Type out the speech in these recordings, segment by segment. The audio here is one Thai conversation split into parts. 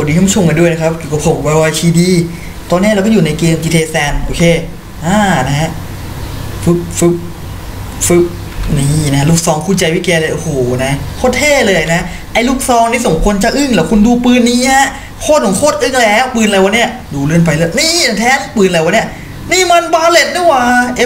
วัสดีท่านผู้ชมกันด้วยนะครับอยู่กับผมYYTDตอนนี้เราก็อยู่ในเกม GTA San โอเคนะฮะฟึบนี่นะลูกซองคู่ใจพี่แกเลยโอ้โหนะโคตรเท่เลยนะไอ้ลูกซองนี่สมควรจะอึ้งเหรอคุณดูปืนนี้ฮะโคตรของโคตรอึ้งแล้วปืนอะไรวะเนี่ยดูเลื่อนไปเลยนี่แท้ปืนอะไรวะเนี่ยนี่มันบาเลตนี่หว่า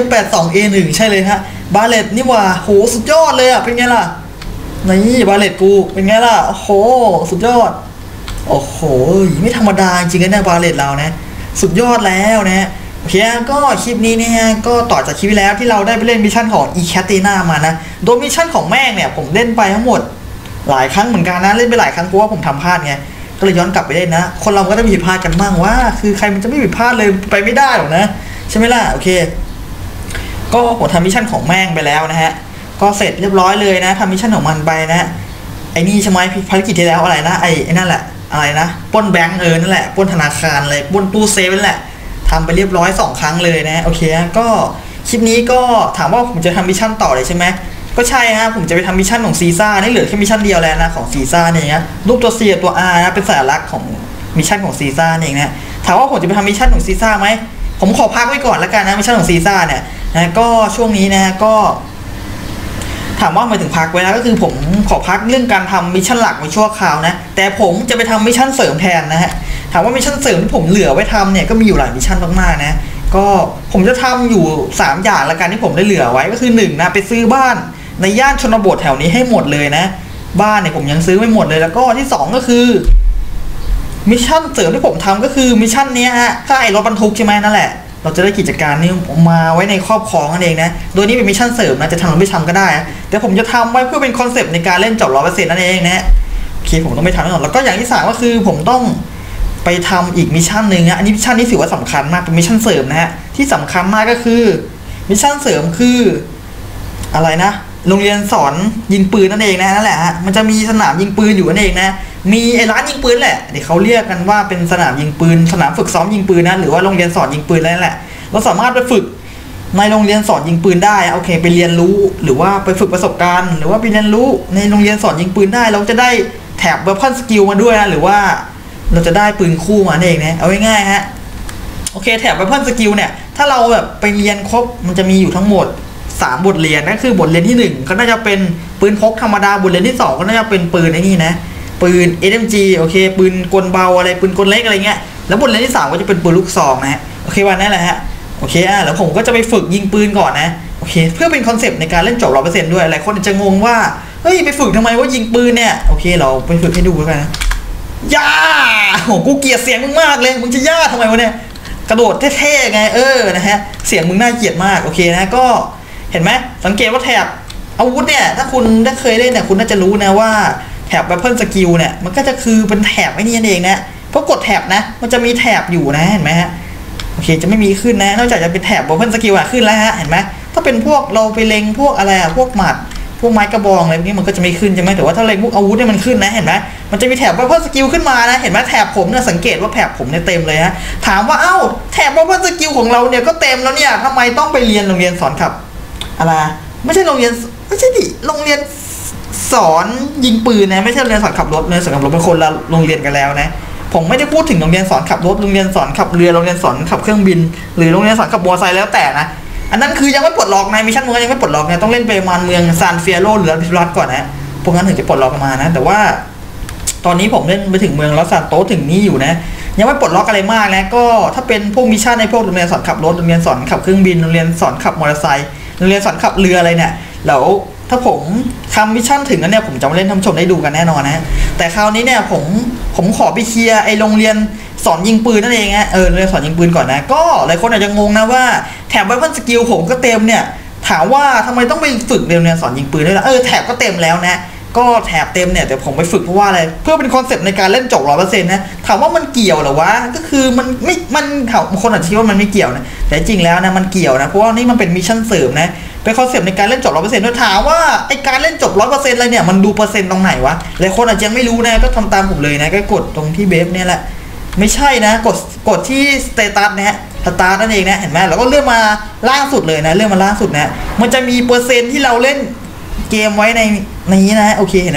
M82A1 ใช่เลยฮะบาเลตนี่หว่าโหสุดยอดเลยอ่ะเป็นไงล่ะนี่บาเลตกูเป็นไงล่ะโอ้โหสุดยอดโอ้โหไม่ธรรมดาจริงๆนะบาเลตเรานะสุดยอดแล้วนะโอเคก็คลิปนี้เนี่ยก็ต่อจากคลิปที่แล้วที่เราได้ไปเล่นมิชชั่นของอีแคตติน่ามานะโดยมิชชั่นของแม่งเนี่ยผมเล่นไปทั้งหมดหลายครั้งเหมือนกันนะเล่นไปหลายครั้งเพราะว่าผมทำพลาดไงก็เลยย้อนกลับไปเล่นนะคนเราก็ต้องมีผิดพลาดกันบ้างว่าคือใครมันจะไม่ผิดพลาดเลยไปไม่ได้หรอกนะใช่ไหมล่ะโอเคก็ผมทำมิชชั่นของแม่งไปแล้วนะฮะก็เสร็จเรียบร้อยเลยนะทำมิชชั่นของมันไปนะไอ้นี่ใช่ไหมภารกิจที่แล้วอะไรนะไอ้นั่นแหละอะไรนะปล้นแบงก์นั่นแหละปล้นธนาคารเลยปล้นตู้เซฟนั่นแหละทำไปเรียบร้อย2 ครั้งเลยนะโอเคก็คลิปนี้ก็ถามว่าผมจะทำมิชชั่นต่อเลยใช่ไหมก็ใช่ฮะผมจะไปทำมิชชั่นของซีซ่านี่เหลือแค่มิชชั่นเดียวแล้วนะของซีซ่าเนี่ยรูปตัว C ตัว R นะเป็นสัญลักษณ์ของมิชชั่นของซีซ่าเองนะถามว่าผมจะไปทำมิชชั่นของซีซ่าไหมผมขอพักไว้ก่อนแล้วกันนะมิชชั่นของซีซ่าเนี่ยนะก็ช่วงนี้นะก็ถามว่ามาถึงพักไว้แล้วก็คือผมขอพักเรื่องการทำมิชชั่นหลักไว้ชั่วคราวนะแต่ผมจะไปทำมิชชั่นเสริมแทนนะฮะถามว่ามิชชั่นเสริมที่ผมเหลือไว้ทำเนี่ยก็มีอยู่หลายมิชชั่นมากๆนะก็ผมจะทำอยู่3อย่างละกันที่ผมได้เหลือไว้ก็คือ1นะไปซื้อบ้านในย่านชนบทแถวนี้ให้หมดเลยนะบ้านเนี่ยผมยังซื้อไม่หมดเลยแล้วก็ที่2ก็คือมิชชั่นเสริมที่ผมทำก็คือมิชชั่นนี้ฮะถ้าไอ้รถบรรทุกใช่ไหมนั่นแหละเราจะได้กิจการนี้มาไว้ในครอบครองนั่นเองนะโดยนี้เป็นมิชชั่นเสริมนะจะทำหรือไม่ทำก็ได้แต่ผมจะทำไว้เพื่อเป็นคอนเซปต์ในการเล่นจบ100%นั่นเองนะโอเคผมต้องไปทำแน่นอนแล้วก็อย่างที่3ก็คือผมต้องไปทำอีกมิชชั่นหนึ่งนะอันนี้มิชชั่นนี้ถือว่าสำคัญมากเป็นมิชชั่นเสริมนะฮะที่สำคัญมากก็คือมิชชั่นเสริมคืออะไรนะโรงเรียนสอนยิงปืนนั่นเองนะนั่นแหละฮะมันจะมีสนามยิงปืนอยู่นั่นเองนะมีไอ้ร้านยิงปืนแหละเดี๋ยวเขาเรียกกันว่าเป็นสนามยิงปืนสนามฝึกซ้อมยิงปืนนะหรือว่าโรงเรียนสอนยิงปืนนั่นแหละเราสามารถไปฝึกในโรงเรียนสอนยิงปืนได้โอเคไปเรียนรู้หรือว่าไปฝึกประสบการณ์หรือว่าไปเรียนรู้ในโรงเรียนสอนยิงปืนได้เราจะได้แถบเวพอนสกิลมาด้วยนะหรือว่าเราจะได้ปืนคู่มาเองนะเอาง่ายๆฮะโอเคแถบเวพอนสกิลเนี่ยถ้าเราแบบไปเรียนครบมันจะมีอยู่ทั้งหมด3 บทเรียนนั่นคือบทเรียนที่1ก็น่าจะเป็นปืนพกธรรมดาบทเรียนที่2ก็น่าจะเป็นปืนไอ้นี่นะปืน SMG โอเคปืนกลเบาอะไรปืนกลเล็กอะไรเงี้ยแล้วบทเรียนที่3ก็จะเป็นปืนลูกซองนะฮะโอเควันนั้นแหละฮะโอเคแล้วผมก็จะไปฝึกยิงปืนก่อนนะโอเคเพื่อเป็นคอนเซปต์ในการเล่นจบ100%ด้วยหลายคนจะงงว่าเฮ้ยไปฝึกทำไมว่ายิงปืนเนี่ยโอเคเราไปฝึกให้ดูแล้วกันนะย่าโหกูเกลียดเสียงมึงมากเลยมึงจะย่าทำไมวะเนี่ยกระโดดเท่ๆไงนะฮะเสียงมึงน่าเกลียดมากโอเคนะก็เห็นไหมสังเกตว่าแถบอาวุธเนี่ยถ้าคุณได้เคยเล่นเนี่ยคุณน่าจะรู้นะว่าแถบ Weapon Skill เนี่ยมันก็จะคือเป็นแถบไอ้นี่เองนะเพราะกดแถบนะมันจะมีแถบอยู่นะเห็นไหมฮะโอเคจะไม่มีขึ้นนะนอกจากจะเป็นแถบ Weapon Skill ขึ้นแล้วฮะเห็นไหมถ้าเป็นพวกเราไปเล็งพวกอะไรพวกหมัดพวกไม้กระบองอะไรพวกนี้มันก็จะไม่ขึ้นใช่ไหมแต่ว่าถ้าเล็งพวกอาวุธเนี่ยมันขึ้นนะเห็นไหมมันจะมีแถบ Weapon Skill ขึ้นมานะเห็นไหมแถบผมเนี่ยสังเกตว่าแถบผมเนี่ยเต็มเลยฮะถามว่าแถบ Weapon Skill ของเราเนี่ยก็เต็มแล้วเนี่ยทำไมต้องไปเรียนโรงเรียนสอนขับอะไรไม่ใช่โรงเรียนไม่ใช่ดิโรงเรียนสอนยิงปืนนะไม่ใช่โรงเรียนสอนขับรถเลยสอนขับรถเป็นคนละโรงเรียนกันแล้วนะผมไม่ได้พูดถึงโรงเรียนสอนขับรถโรงเรียนสอนขับเรือโรงเรียนสอนขับเครื่องบินหรือโรงเรียนสอนขับมอเตอร์ไซค์แล้วแต่นะอันนั้นคือยังไม่ปลดล็อกนะมิชชั่นมันยังไม่ปลดล็อกนะต้องเล่นไปประมาณเมืองซานเฟียโรหรือพิรัตก่อนนะพวกนั้นถึงจะปลดล็อกมานะแต่ว่าตอนนี้ผมเล่นไปถึงเมืองลอสซานโตสถึงนี่อยู่นะยังไม่ปลดล็อกอะไรมากนะก็ถ้าเป็นพวกมิชชั่นในพวกโรงเรียนสอนขับรถโรงเรียนสอนขับเครื่องบินโรงเรียนสอนขับมอเตอร์ไซค์โรงเรียนสอนขับเรืออะไรเนี่ยแล้วถ้าผมทำมิชชั่นถึงแล้วเนี่ยผมจะมาเล่นทำชมได้ดูกันแน่นอนนะแต่คราวนี้เนี่ยผมขอไปเคลียร์ไอ้โรงเรียนสอนยิงปืนนั่นเองฮะโรงเรียนสอนยิงปืนก่อนนะก็หลายคนอาจจะงงนะว่าแถบ Weapon Skill ผมก็เต็มเนี่ยถามว่าทำไมต้องไปฝึกโรงเรียนสอนยิงปืนด้วยล่ะแถบก็เต็มแล้วนะก็แถบเต็มเนี่ยแต่ผมไปฝึกเพราะว่าอะไรเพื่อเป็นคอนเซ็ปต์ในการเล่นจบ100%นะถามว่ามันเกี่ยวหรอวะก็คือมันบางคนอาจจะคิดว่ามันไม่เกี่ยวนะแต่จริงแล้วนะมันเกี่ยวนะเพราะว่านี่มันเป็นมิชชั่นเสริมนะเป็นคอนเซ็ปต์ในการเล่นจบ100%ด้วยถามว่าไอการเล่นจบ100%อะไรเนี่ยมันดูเปอร์เซ็นต์ตรงไหนวะหลายคนอาจจะยังไม่รู้นะก็ทำตามผมเลยนะก็กดตรงที่เบฟเนี่ยแหละไม่ใช่นะกดที่สเตตัสนะฮะสตาร์ทนั่นเองนะเห็นไหมแล้วก็เลื่อนมาล่างสุดเลยนะเลื่อนมาล่างสุดนะมันจะมีเปอร์เซ็นต์ที่เราเล่นเกมไว้ในนี้นะโอเคเห็นนะ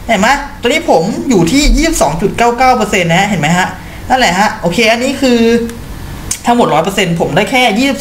เห็นไหมตัวนี้ผมอยู่ที่ 22.99% นะเห็นไหมฮะนั่นแหละฮะโอเคอันนี้คือทั้งหมด 100% ผมได้แค่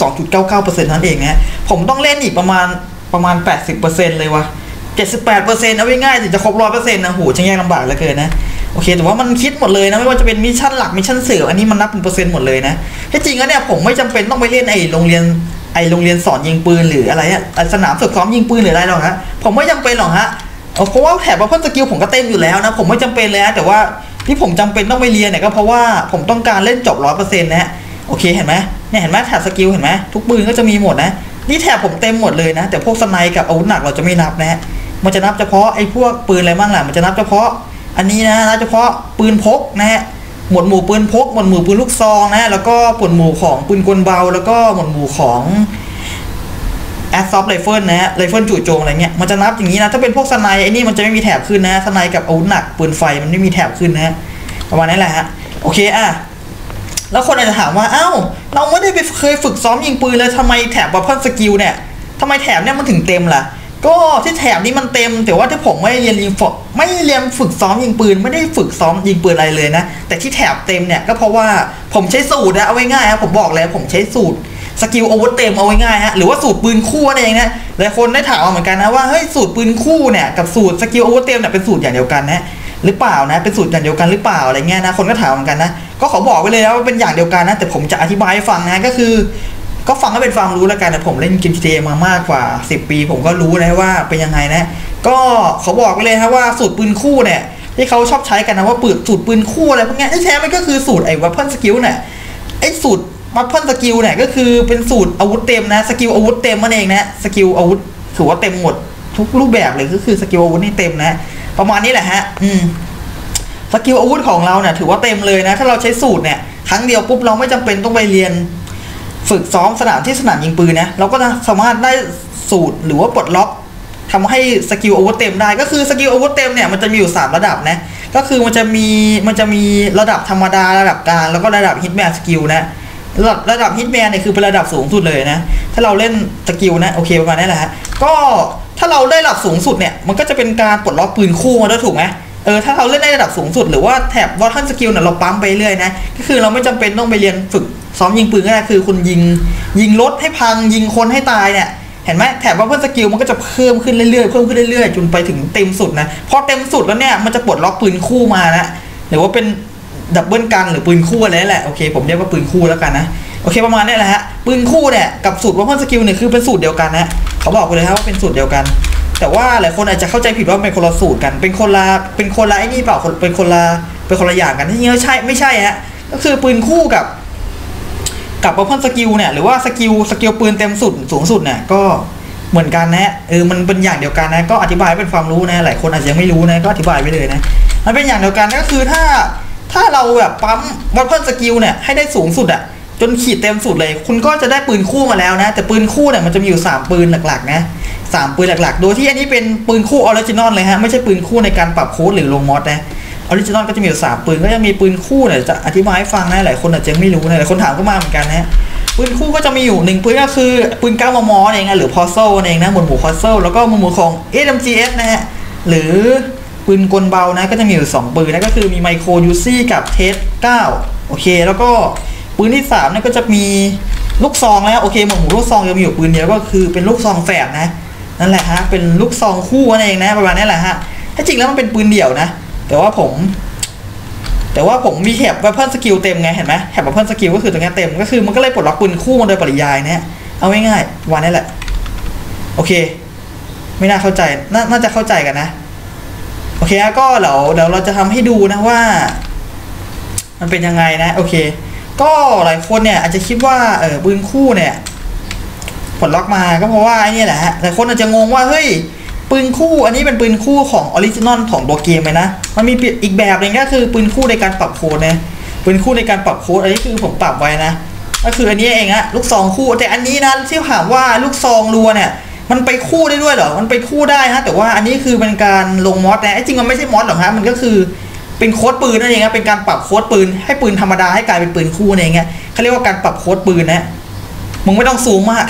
22.99% นั่นเองนะผมต้องเล่นอีกประมาณ 80% เลยวะ78%เอาไว้ง่ายถึงจะครบ 100% นะโหช่างยากลำบากเหลือเกินนะโอเคแต่ว่ามันคิดหมดเลยนะไม่ว่าจะเป็นมิชชั่นหลักมิชชั่นเสริมอันนี้มันนับเป็นเปอร์เซ็นต์หมดเลยนะที่จริงแล้วเนี่ยผมไม่จำเป็นต้องไปเล่นโรงเรียนสอนยิงปืนหรืออะไรอะสนามฝึกซ้อมยิงปืนหรืออะไรหรอกฮะผมไม่จำเป็นหรอกฮะเพราะว่าแถบบัฟเฟอร์สกิลผมก็เต็มอยู่แล้วนะผมไม่จำเป็นเลยนะแต่ว่าที่ผมจำเป็นต้องไปเรียนเนี่ยก็เพราะว่าผมต้องการเล่นจบ 100% นะฮะโอเคเห็นไหมเนี่ยเห็นไหมแถบสกิลเห็นไหมทุกปืนก็จะมีหมดนะนี่แถบผมเต็มหมดเลยนะแต่พวกสไนกับอาวุธหนักเราจะไม่นับนะฮะมันจะนับเฉพาะไอ้พวกปืนอะไรบ้างล่ะมันจะนับเฉพาะอันนี้นะนับเฉพาะปืนพกนะฮะหมวดหมู่ปืนพกหมวดหมู่ปืนลูกซองนะแล้วก็หมวดหมู่ของปืนกลเบาแล้วก็หมวดหมู่ของแอสซอฟไรเฟิลนะฮะไรเฟิลจู่โจมอะไรเงี้ยมันจะนับอย่างนี้นะถ้าเป็นพวกสไนไอ้นี่มันจะไม่มีแถบขึ้นนะสไนกับอาวุธหนักปืนไฟมันไม่มีแถบขึ้นนะฮะประมาณนี้แหละฮะโอเคแล้วคนอาจจะถามว่าอ้าวเราไม่ได้ไปเคยฝึกซ้อมยิงปืนเลยทำไมแถบบัฟเฟอร์สกิลเนี่ยทำไมแถบเนี่ยมันถึงเต็มล่ะก็ที่แถบนี้มันเต็มแต่ว่าที่ผมไม่เรียนฝึกซ้อมยิงปืนไม่ได้ฝึกซ้อมยิงปืนอะไรเลยนะแต่ที่แถบเต็มเนี่ยก็เพราะว่าผมใช้สูตรนะเอาไว้ง่ายครับผมบอกเลยผมใช้สูตรสกิลอาวุธเต็มเอาไว้ง่ายฮะหรือว่าสูตรปืนคู่นั่นเองนะหลายคนได้ถามมาเหมือนกันนะว่าเฮ้ยสูตรปืนคู่เนี่ยกับสูตรสกิลอาวุธเต็มเนี่ยเป็นสูตรอย่างเดียวกันนะหรือเปล่านะเป็นสูตรอย่างเดียวกันหรือเปล่าอะไรเงี้ยนะคนก็ถามเหมือนกันนะก็ขอบอกไว้เลยนะว่าเป็นอย่างเดียวกันนะแต่ผมจะอธิบายให้ฟังนะก็คือก็ฟังให้เป็นความรู้แล้วกันนะผมเล่นเกม GTA มามากกว่า10 ปีผมก็รู้นะว่าเป็นยังไงนะก็เขาบอกไว้เลยนะว่าสูตรปืนคู่เนี่ยที่เขาชอบใช้กันนะว่าสูตรปืนคู่อะไรพวกนี้ที่แท้มันก็คือสูตรวัพเพิลสกิลเนี่ยไอ้สูตรวัพเพิลสกิลเนี่ยก็คือเป็นสูตรอาวุธเต็มนะสกิลอาวุธเต็มนั่นเองนะสกิลอาวุธถือว่าเต็มหมดทุกรูปแบบเลยก็คือสกิลอาวุธนี่เต็มนะประมาณนี้แหละฮะสกิลอาวุธของเราเนี่ยถือว่าเต็มเลยนะถ้าเราใช้สูตรเนี่ยครั้งเดียวปุ๊บเราไม่จำเป็นต้องไปเรียนฝึกซ้อมสนามยิงปืนนะเราก็จะสามารถได้สูตรหรือว่าปลดล็อกทำให้สกิลอาวุธเต็มได้ก็คือสกิลอาวุธเต็มเนี่ยมันจะมีอยู่3ระดับนะก็คือมันจะมีระดับธรรมดาระดับกลางแล้วก็ระดับฮิตแมนสกิลนะระดับฮิตแมนเนี่ยคือเป็นระดับสูงสุดเลยนะถ้าเราเล่นสกิลนะโอเคประมาณนี้แหละฮะก็ถ้าเราได้ระดับสูงสุดเนี่ยมันก็จะเป็นการปลดล็อกปืนคู่มาด้วยถูกไหมถ้าเราเล่นได้ระดับสูงสุดหรือว่าแถบวอเทอร์สกิลเนี่ยเราปั๊มไปเรื่อยนะก็คือเราไม่จำเป็นต้องไปเรียนฝึกซ้อมยิงปืนก็ได้คือคุณยิงรถให้พังยิงคนให้ตายเนี่ยเห็นไหมแถบวอเทอร์สกิลมันก็จะเพิ่มขึ้นเรื่อยๆจนไปถึงเต็มสุดนะพอเต็มสุดแล้วเนี่ยมันจะปลดล็อกปืนคู่มานะหรือว่าเป็นดับเบิลกันหรือปืนคู่อะไรนั่นแหละโอเคผมเรียกว่าปืนคู่แล้วกันนะโอเคประมาณนี้แหละฮะปืนคู่เนี่ยกับสูตรวอเทอร์สกิลเนี่ยคือเป็นสูตรเดียวกันนะเขาบอกเลยครับว่าเป็นสูตรเดียวกันแต่ว่าหลายคนอาจจะเข้าใจผิดว่าเป็นคนละสูตรกันเป็นคนละไอ้นี่เปล่าเป็นคนละอย่างกันที่จริงแล้วไม่ใช่ฮะก็คือปืนคู่กับบัฟเฟิลสกิลเนี่ยหรือว่าสกิลปืนเต็มสุดสูงสุดเนี่ยก็เหมือนกันนะมันเป็นอย่างเดียวกันนะก็อธิบายเป็นความรู้นะหลายคนอาจจะยังไม่รู้นะก็อธิบายไปเลยนะมันเป็นอย่างเดียวกันก็คือถ้าเราแบบปั๊มบัฟเฟิลสกิลเนี่ยให้ได้สูงสุดอะจนขีดเต็มสุดเลยคุณก็จะได้ปืนคู่มาแล้วนะแต่ปืนคู่เนี่ยมันจะมีอยู่3ปืนหลักๆนะ3ปืนหลักๆโดยที่อันนี้เป็นปืนคู่ออริจินอลเลยฮะไม่ใช่ปืนคู่ในการปรับโค้ดหรือลงมอดนะออริจินอลก็จะมีอยู่3ปืนก็จะมีปืนคู่เนี่ยจะอธิบายให้ฟังนะหลายคนอาจจะไม่รู้นะหลายคนถามก็มาเหมือนกันนะปืนคู่ก็จะมีอยู่1ปืนก็คือปืน9 มมเองนะหรือพอโซเองนะหมวดหมู่พอโซแล้วก็หมวดหมู่ของ SMGS นะฮะหรือปืนกลเบานะก็จะมีอยู่2ปืนนะก็คือมีไมโครยูซี่กับเทส9โอเคแล้วก็ปืนที่3เนี่ยก็จะมีลูกซองแล้วโอเคหมวดหมู่ลูกซองจะมีอยู่ปืนเดียวก็คือเป็นลูกซองแฝดนะนั่นแหละฮะเป็นลูกซองคู่นั่นเองนะประมาณนี้แหละฮะถ้าจริงแล้วมันเป็นปืนเดี่ยวนะแต่ว่าผมมีแถบวัพเพิลสกิลเต็มไงเห็นไหมแถบวัพเพิลสกิลก็คือตรงนี้เต็มก็คือมันก็เลยปลดล็อกปืนคู่มาโดยปริยายนะเอาง่ายๆวันนี้แหละโอเคไม่น่าเข้าใจน่าจะเข้าใจกันนะโอเคก็เดี๋ยวเราจะทำให้ดูนะว่ามันเป็นยังไงนะโอเคก็หลายคนเนี่ยอาจจะคิดว่าปืนคู่เนี่ยปลดล็อกมาก็เพราะว่าไอ้นี่แหละฮะหลายคนอาจจะงงว่าเฮ้ยปืนคู่อันนี้เป็นปืนคู่ของออริจินอลของตัวเกมเลยนะมันมีอีกแบบนึงก็คือปืนคู่ในการปรับโค้ดนะปืนคู่ในการปรับโค้ดอันนี้คือผมปรับไว้นะก็คืออันนี้เองฮะลูกซองคู่แต่อันนี้นะที่ถามว่าลูกซองรัวเนี่ยมันไปคู่ได้ด้วยเหรอมันไปคู่ได้ฮะแต่ว่าอันนี้คือเป็นการลงมอดนะจริงมันไม่ใช่มอดหรอกฮะมันก็คือเป็นโค้ดปืนนั่นเองครับเป็นการปรับโค้ดปืนให้ปืนธรรมดาให้กลายเป็นปืนคู่เองเขาเรียกว่าการปรับโค้ดปืนนะมึงไม่ต้องซูมมาก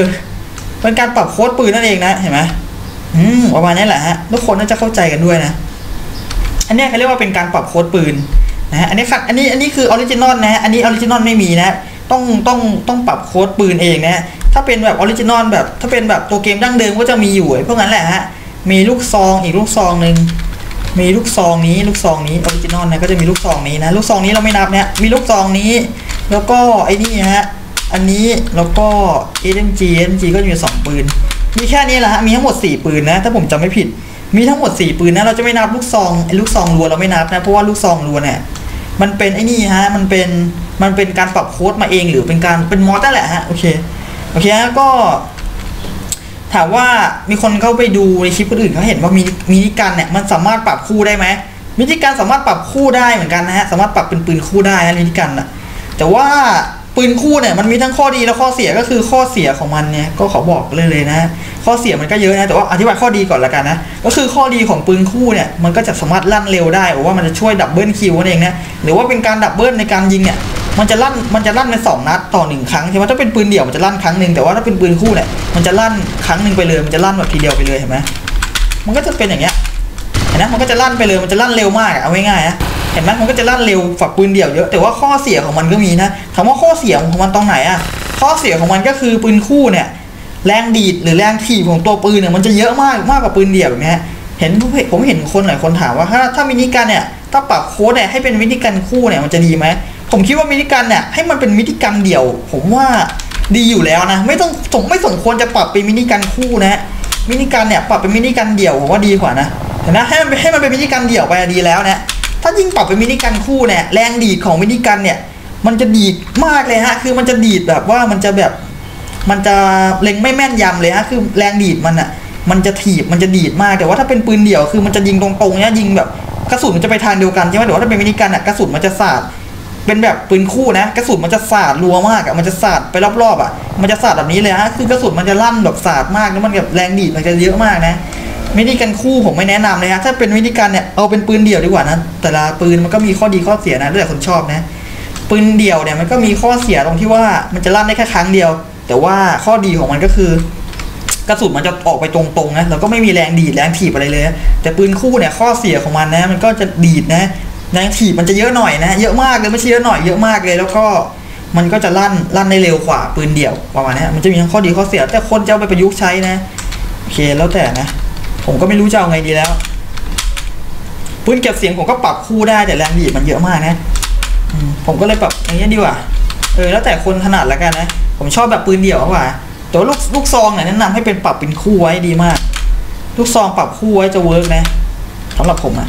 เป็นการปรับโค้ดปืนนั่นเองนะเห็นไหมประมาณนี้แหละฮะทุกคนน่าจะเข้าใจกันด้วยนะอันนี้เขาเรียกว่าเป็นการปรับโค้ดปืนนะฮะอันนี้คือออริจินอลนะฮะอันนี้ออริจินอลไม่มีนะต้องปรับโค้ดปืนเองนะฮะถ้าเป็นแบบออริจินอลแบบถ้าเป็นแบบตัวเกมดั้งเดิมก็จะมีอยู่พวกนั้นแหละฮะมีลูกซองอีกลูกซองหนึ่งมีลูกซองนี้ออริจินอลนะก็จะมีลูกซองนี้นะลูกซองนี้เราไม่นับเนี่ยมีลูกซองนี้แล้วก็ไอ้นี่ฮะอันนี้แล้วก็ SMG ก็มี2ปืนมีแค่นี้แหละฮะมีทั้งหมด4ปืนนะถ้าผมจำไม่ผิดมีทั้งหมด4ปืนนะเราจะไม่นับลูกซองลูกซองรัวเราไม่นับนะเพราะว่าลูกซองรัวเนี่ยมันเป็นไอ้นี่ฮะมันเป็นการปรับโค้ดมาเองหรือเป็นมอดนั่นแหละฮะโอเคฮะก็ถามว่ามีคนเข้าไปดูในคลิปคนอื่นเขาเห็นว่ามินิกันเนี่ยมันสามารถปรับคู่ได้ไหมมินิกันสามารถปรับคู่ได้เหมือนกันนะฮะสามารถปรับเป็นปืนคู่ได้นะมินิกันนะแต่ว่าปืนคู่เนี่ยมันมีทั้งข้อดีและข้อเสียก็คือข้อเสียของมันเนี่ยก็ขอบอกเลยนะข้อเสียมันก็เยอะนะแต่ว่าอธิบายข้อดีก่อนละกันนะก็คือข้อดีของปืนคู่เนี่ยมันก็จะสามารถลั่นเร็วได้หรือว่ามันจะช่วยดับเบิลคิวนั่นเองนะหรือว่าเป็นการดับเบิลในการยิงเนี่ยมันจะลั่นเป็น2 นัดต่อ1ครั้งใช่ไหมถ้าเป็นปืนเดี่ยวมันจะลั่นครั้งหนึ่งแต่ว่าถ้าเป็นปืนคู่เนี่ยมันจะลั่นครั้งหนึ่งไปเลยมันจะลั่นแบบทีเดียวไปเลยเห็นไหมมันก็จะเป็นอย่างเงี้ยเห็นไหมมันก็จะลั่นไปเลยมันจะลั่นเร็วมากเอาง่ายๆนะเห็นไหมมันก็จะลั่นเร็วฝักปืนเดี่ยวเยอะแต่ว่าข้อเสียของมันก็มีนะถามว่าข้อเสียของมันตรงไหนอะข้อเสียของมันก็คือปืนคู่เนี่ยแรงดีดหรือแรงถีบของตัวปืนเนี่ยมันจะเยอะมากกว่าปืนเดี่ยวแบบนี้ผมเห็นคนหลายคนถามว่าถ้ามินิกันเนี่ยถ้าปรับโค้ดเนี่ยให้เป็นมินิกันคู่เนี่ยมันจะดีไหมผมคิดว่ามินิกันเนี่ยให้มันเป็นมินิกันเดี่ยวผมว่าดีอยู่แล้วนะไม่สมควรจะปรับเป็นมินิกันคู่นะมินิกันเนี่ยปรับเป็นมินิกันเดี่ยวผมว่าดีกว่านะเห็นไหมให้มันเป็นมินิกันเดี่ยวไปดีแล้วนะถ้ายิ่งปรับเป็นมินิกันคู่เนี่ยแรงดีดของมินิกันเนี่ยมันจะดีดมากเลยฮะคือมันจะดีดแบบว่ามันจะเล็งไม่แม่นยำเลยฮะคือแรงดีดมันอ่ะมันจะถีบมันจะดีดมากแต่ว่าถ้าเป็นปืนเดี่ยวคือมันจะยิงตรงๆเนี่ยยิงแบบกระสุนมันจะไปทางเดียวกันใช่ไหมแต่ว่าถ้าเป็นมินิกันอ่ะกระสุนมันจะสาดเป็นแบบปืนคู่นะกระสุนมันจะสาดรัวมากอ่ะมันจะสาดไปรอบๆอ่ะมันจะสาดแบบนี้เลยฮะคือกระสุนมันจะลั่นแบบสาดมากแล้วมันแบบแรงดีดมันจะเยอะมากนะมินิกันคู่ผมไม่แนะนำเลยฮะถ้าเป็นมินิกันเนี่ยเอาเป็นปืนเดี่ยวดีกว่านะแต่ละปืนมันก็มีข้อดีข้อเสียนะแล้วแต่คนชอบนะปืนเดี่ยวเนี่ยมันก็มีข้อเสียตรงที่ว่ามันจะลั่นได้แค่ครั้งเดียวแต่ว่าข้อดีของมันก็คือกระสุนมันจะออกไปตรงๆนะแล้วก็ไม่มีแรงดีดแรงถีบอะไรเลยแต่ปืนคู่เนี่ยข้อเสียของมันนะมันก็จะดีดนะแรงถีบมันจะเยอะหน่อยนะเยอะมากเลยไม่ใช่เยอะหน่อยเยอะมากเลยแล้วก็มันก็จะลั่นได้เร็วกว่าปืนเดี่ยวประมาณนี้มันจะมีทั้งข้อดีข้อเสียแต่คนจะเอาไปประยุกต์ใช้นะโอเคแล้วแต่นะผมก็ไม่รู้จะเอาไงดีแล้วปืนเก็บเสียงผมก็ปรับคู่ได้แต่แรงดีดมันเยอะมากนะผมก็เลยปรับอย่างนี้ดีกว่าแล้วแต่คนถนัดแล้วกันนะผมชอบแบบปืนเดี่ยวมากกว่าแต่ว่าลูกซองเนี่ยแนะนำให้เป็นปรับเป็นคู่ไว้ดีมากลูกซองปรับคู่ไว้จะเวิร์กนะสำหรับผม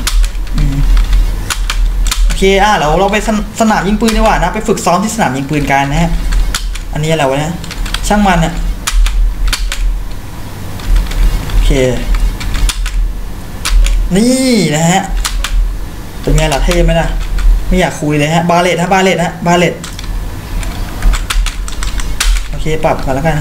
โอเคเราไปสนามยิงปืนดีกว่านะไปฝึกซ้อมที่สนามยิงปืนกันนะฮะอันนี้อะไรวะเนี่ยช่างมันเนี่ยโอเคนี่นะฮะเป็นไงล่ะเท่ไหมล่ะไม่อยากคุยเลยฮะบาเลตโอเคปรับกันแล้วกัน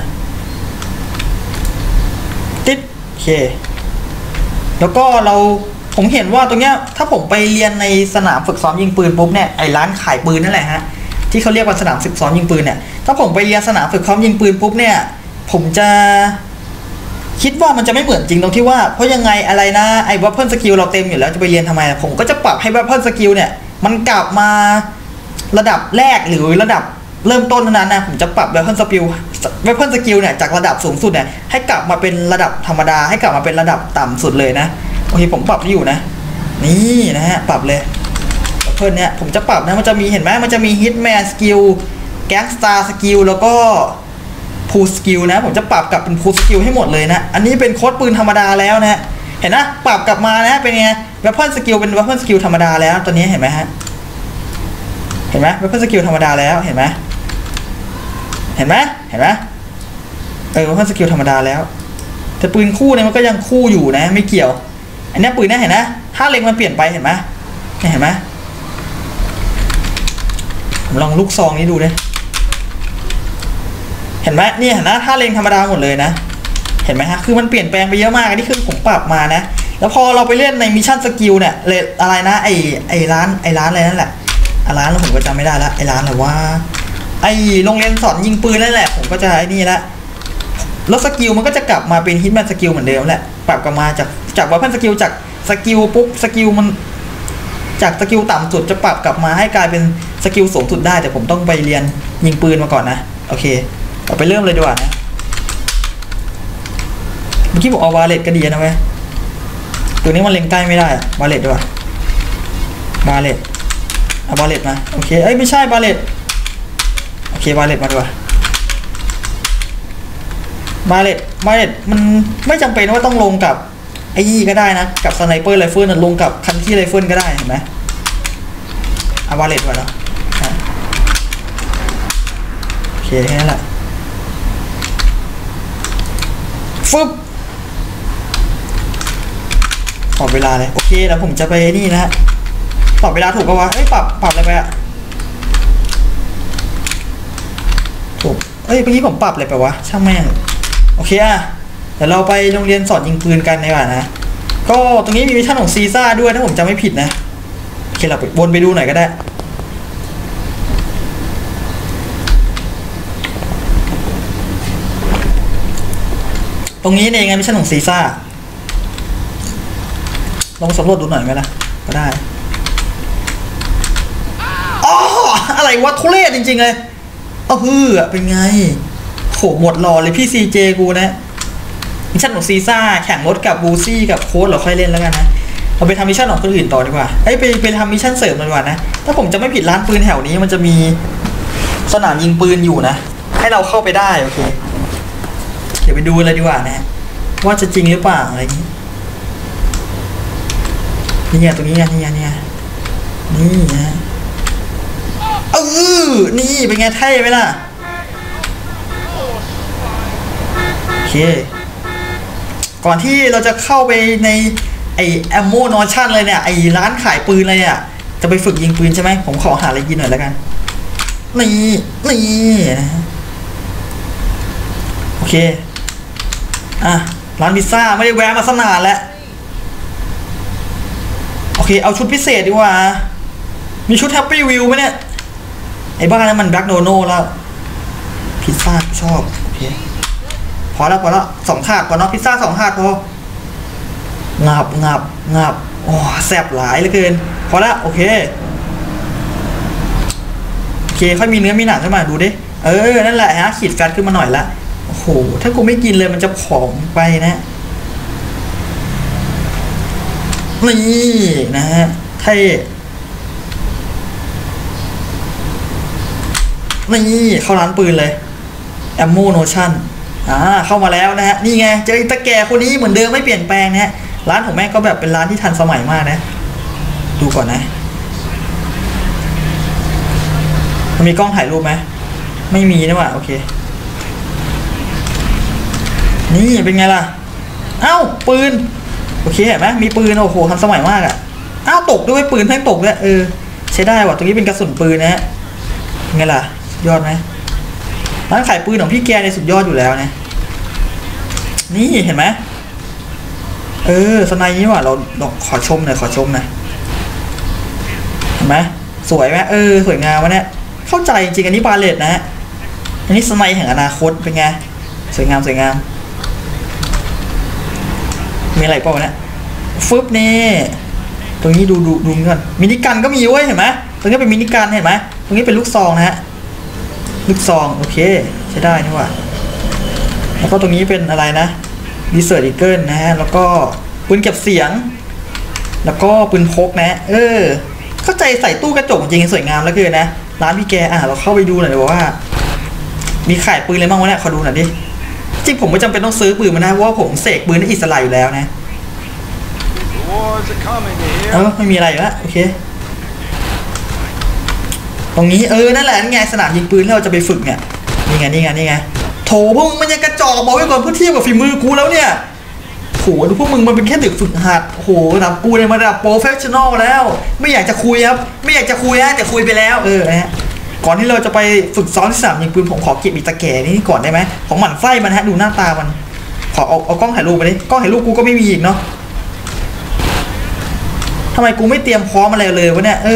ติดโอเคแล้วก็ผมเห็นว่าตรงเนี้ยถ้าผมไปเรียนในสนามฝึกซ้อมยิงปืนปุ๊บเนี่ยไอ้ร้านขายปืนนั่นแหละฮะที่เขาเรียกว่าสนามฝึกซ้อมยิงปืนเนี่ยถ้าผมไปเรียนสนามฝึกซ้อมยิงปืนปุ๊บเนี่ยผมจะคิดว่ามันจะไม่เหมือนจริงตรงที่ว่าเพราะยังไงอะไรนะไอ้วัพเพิลสกิลเราเต็มอยู่แล้วจะไปเรียนทำไมผมก็จะปรับให้วัพเพิลสกิลเนี่ยมันกลับมาระดับแรกหรือระดับเริ่มต้นนั้นนะผมจะปรับวัพเพิลสกิลเนี่ยจากระดับสูงสุดเนี่ยให้กลับมาเป็นระดับธรรมดาให้กลับมาเป็นระดับต่ำสุดเลยนะโอเคผมปรับที่อยู่นะนี่นะฮะปรับเลยวัพเพิลเนี่ยผมจะปรับนะมันจะมีเห็นไหมมันจะมีฮิตแมนสกิลแก๊งสตาร์สกิลแล้วก็พูลสกิลนะผมจะปรับกลับเป็นพูลสกิลให้หมดเลยนะอันนี้เป็นโค้ดปืนธรรมดาแล้วนะเห็นนะปรับกลับมานะเป็นไงวัพเพิลสกิลเป็นวัพเพิลสกิลธรรมดาแล้วตอนนี้เห็นไหมฮะเห็นไหมวัพเพิลสกิลธรรมดาแล้วเห็นไหมวัพเพิลสกิลธรรมดาแล้วแต่ปืนคู่เนี่ยมันก็ยังคู่อยู่นะไม่เกี่ยวอันนี้ปืนนะเห็นนะถ้าเล็งมันเปลี่ยนไปเห็นไหมเห็นไหมผมลองลูกซองนี้ดูเลยเห็นไหมนี่เห็นนะถ้าเล็งธรรมดาหมดเลยนะเห็นไหมฮะคือมันเปลี่ยนแปลงไปเยอะมากอันนี้คือผมปรับมานะแล้วพอเราไปเล่นในมิชชั่นสกิลเนี่ยเลยอะไรนะไอ้ร้านอะไรนั่นแหละร้านแล้วผมก็จำไม่ได้ละไอ้ร้านอะไรว่าไอ้โรงเรียนสอนยิงปืนนั่นแหละผมก็จะไอ้นี่ละแล้วสกิลมันก็จะกลับมาเป็นฮิตแมนสกิลเหมือนเดิมแหละปรับกลับมาจากวัพเพิลสกิลจากสกิลปุ๊บสกิลมันจากสกิลต่ำสุดจะปรับกลับมาให้กลายเป็นสกิลสูงสุดได้แต่ผมต้องไปเรียนยิงปืนมาก่อนนะโอเคเราไปเริ่มเลยดีกว่านะเมื่อกี้ผมเอาบาเลตก็ดีนะเว้ยตัวนี้มันเล็งใกล้ไม่ได้บาเลตดีกว่าบาเลตเอาบาเลตมาโอเคเอ้ยไม่ใช่บาเลตโอเคบาเลตมาดีกว่าบาเลตมันไม่จำเป็นว่าต้องลงกับไอ้ยี่ก็ได้นะกับสไนเปอร์ไรเฟิลลงกับคันที่ไรเฟิลก็ได้เห็นไหมเอาบาเลตมาแล้วโอเคแค่นั้นแหละฟึบปรับเวลาเลยโอเคแล้วผมจะไปนี่นะฮะปรับเวลาถูกปะวะเอ้ยปรับอะไรไปอะถูกเอ้ยเมื่อกี้ผมปรับอะไรไปวะช่างแม่งโอเคอะเดี๋ยวเราไปโรงเรียนสอนยิงปืนกันดีกว่านะก็ตรงนี้มีมิชชั่นของซีซ่าด้วยถ้าผมจำไม่ผิดนะโอเคเราไปวนไปดูหน่อยก็ได้ตรงนี้เองไงมิชชั่นของซีซ่าลองสำรวจดูหน่อยไหมล่ะก็ได้อ๋ออะไรวะทุเรศจริงๆเลยเป็นไงโหหมดหล่อเลยพี่ซีเจกูนะมิชชั่นของซีซ่าแข่งรถกับบูซี่กับโค้ดเราค่อยเล่นแล้วกันนะเราไปทำมิชชั่นของคนอื่นต่อดีกว่าไปทำมิชชั่นเสริมดีกว่านะถ้าผมจะไม่ผิดร้านปืนแถวนี้มันจะมีสนามยิงปืนอยู่นะให้เราเข้าไปได้โอเคเดี๋ยวไปดูเลยดีกว่านะว่าจะจริงหรือเปล่าอะไรอย่างนี้นี่ตรงนี้นี่นะนี่เป็นไงเท่ไหมล่ะโอเคก่อนที่เราจะเข้าไปในไอแอมโมนอชั่นเลยเนี่ยไอร้านขายปืนเลยเนี่ยจะไปฝึกยิงปืนใช่ไหมผมขอหาอะไรกินหน่อยแล้วกันนี่โอเคร้านพิซซ่าไม่ได้แวะมาสักนานแล้วโอเคเอาชุดพิเศษดีกว่ามีชุดแฮปปี้วิวไหมเนี่ยไอ้บ้านนั้นมันแบล็กโนโน่แล้วพิซซ่าชอบโอเคพอแล้ว2 ถาดพอเนาะพิซซ่า2 ถาดพองับโอ้แซ่บหลายเหลือเกินพอแล้วโอเคค่อยมีเนื้อมีหนังขึ้นมาดูดินั่นแหละฮะขีดแฟตขึ้นมาหน่อยละโอ้โหถ้ากูไม่กินเลยมันจะผอมไปนะนี่นะฮะเท่นี่เข้าร้านปืนเลยแอมโมโนชั่นเข้ามาแล้วนะฮะนี่ไงเจอตะแก่คนนี้เหมือนเดิมไม่เปลี่ยนแปลงนะฮะร้านของแม่ก็แบบเป็นร้านที่ทันสมัยมากนะดูก่อนนะมันมีกล้องถ่ายรูปไหมไม่มีนะว่ะโอเคนี่เป็นไงล่ะปืนโอเคเห็นไหมมีปืนโอ้โหทันสมัยมากอ่ะตกด้วยปืนแม่งตกด้วยใช้ได้ว่ะตรงนี้เป็นกระสุนปืนนะฮะไงล่ะยอดไหมร้านขายปืนของพี่แกในสุดยอดอยู่แล้วนะนี่เห็นไหมสไนนี้ว่ะเราขอชมหน่อยเห็นไหมสวยไหมสวยงามวะเนี่ยเข้าใจจริงอันนี้บาเลตนะฮะอันนี้สไนแห่งอนาคตเป็นไงสวยงามมีอะไรเปล่าเนี่ยฟึบนี่ตรงนี้ดูก่อนมินิกันก็มีเว้ยเห็นไหมตรงนี้เป็นมินิกันเห็นไหมตรงนี้เป็นลูกซองนะฮะลูกซองโอเคใช้ได้นี่ว่าแล้วก็ตรงนี้เป็นอะไรนะดีเซอร์อีเกิลนะฮะแล้วก็ปืนเก็บเสียงแล้วก็ปืนพกนะเข้าใจใส่ตู้กระจกจริงสวยงามแล้วคือนะร้านพี่แกเราเข้าไปดูหน่อยดีกว่ามีขายปืนอะไรบ้างวะเนี่ยขอดูหน่อยดิจริงผมไม่จำเป็นต้องซื้อปืนมานะเพราะว่าผมเสกปืนในอิสระอยู่แล้วนะไม่มีอะไรอยู่แล้วโอเคตรงนี้นั่นแหละนี่ไงสนามยิงปืนที่เราจะไปฝึกเนี่ยนี่ไงโถพวกมึงมันยังกระจอกบอกไว้ก่อนเพื่อเทียบกับฝีมือกูแล้วเนี่ยโหดูพวกมึงมันเป็นแค่เด็กฝึกหัดโหระดับกูเนี่ยมาระดับโปรเฟชชั่นอลแล้วไม่อยากจะคุยครับไม่อยากจะคุยฮะแต่คุยไปแล้วนะฮะก่อนที่เราจะไปฝึกซ้อมที่สนามยิงปืนผมขอเก็บอีตะแก่นี่ก่อนได้ไหมของหมั่นไส้มันฮะดูหน้าตามันขอเอากล้องถ่ายรูปไปดิกล้องถ่ายรูปกูก็ไม่มีอีกเนาะทำไมกูไม่เตรียมพร้อมอะไรเลยวะเนี่ย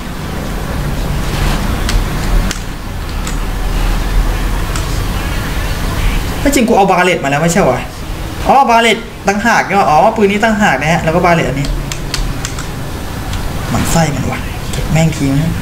ไม่จริงกูเอาบาเลตมาแล้วไม่ใช่วะบาเลตตั้งหากเนาะปืนนี้ตั้งหากนะฮะแล้วก็บาเลตอันนี้หมั่นไไส้มันวะเก็บแม่งทีนะ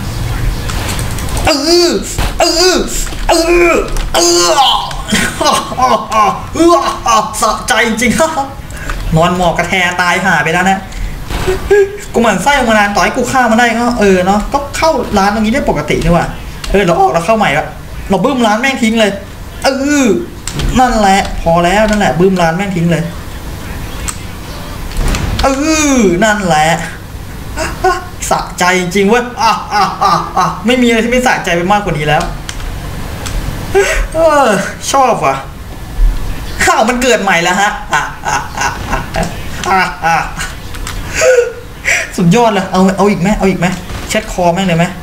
สะใจจริงนอนหมอบกระแทตายหาไปแล้วนะกูเหมือนไส้มานานต่อให้กูฆ่ามันได้ก็เนาะก็เข้าร้านตรงนี้ได้ปกตินี่ว่ะเราออกแล้วเข้าใหม่ละเราบึ้มร้านแม่งทิ้งเลยนั่นแหละพอแล้วนั่นแหละบึ้มร้านแม่งทิ้งเลยนั่นแหละสะใจจริงเว้ยไม่มีอะไรที่ไม่สะใจไปมากกว่านี้แล้วชอบว่ะข้าวมันเกิดใหม่แล้วฮะสุดยอดเลยเอาอีกไหมเอาอีกไหมเช็ดคอแม่งเลยไหม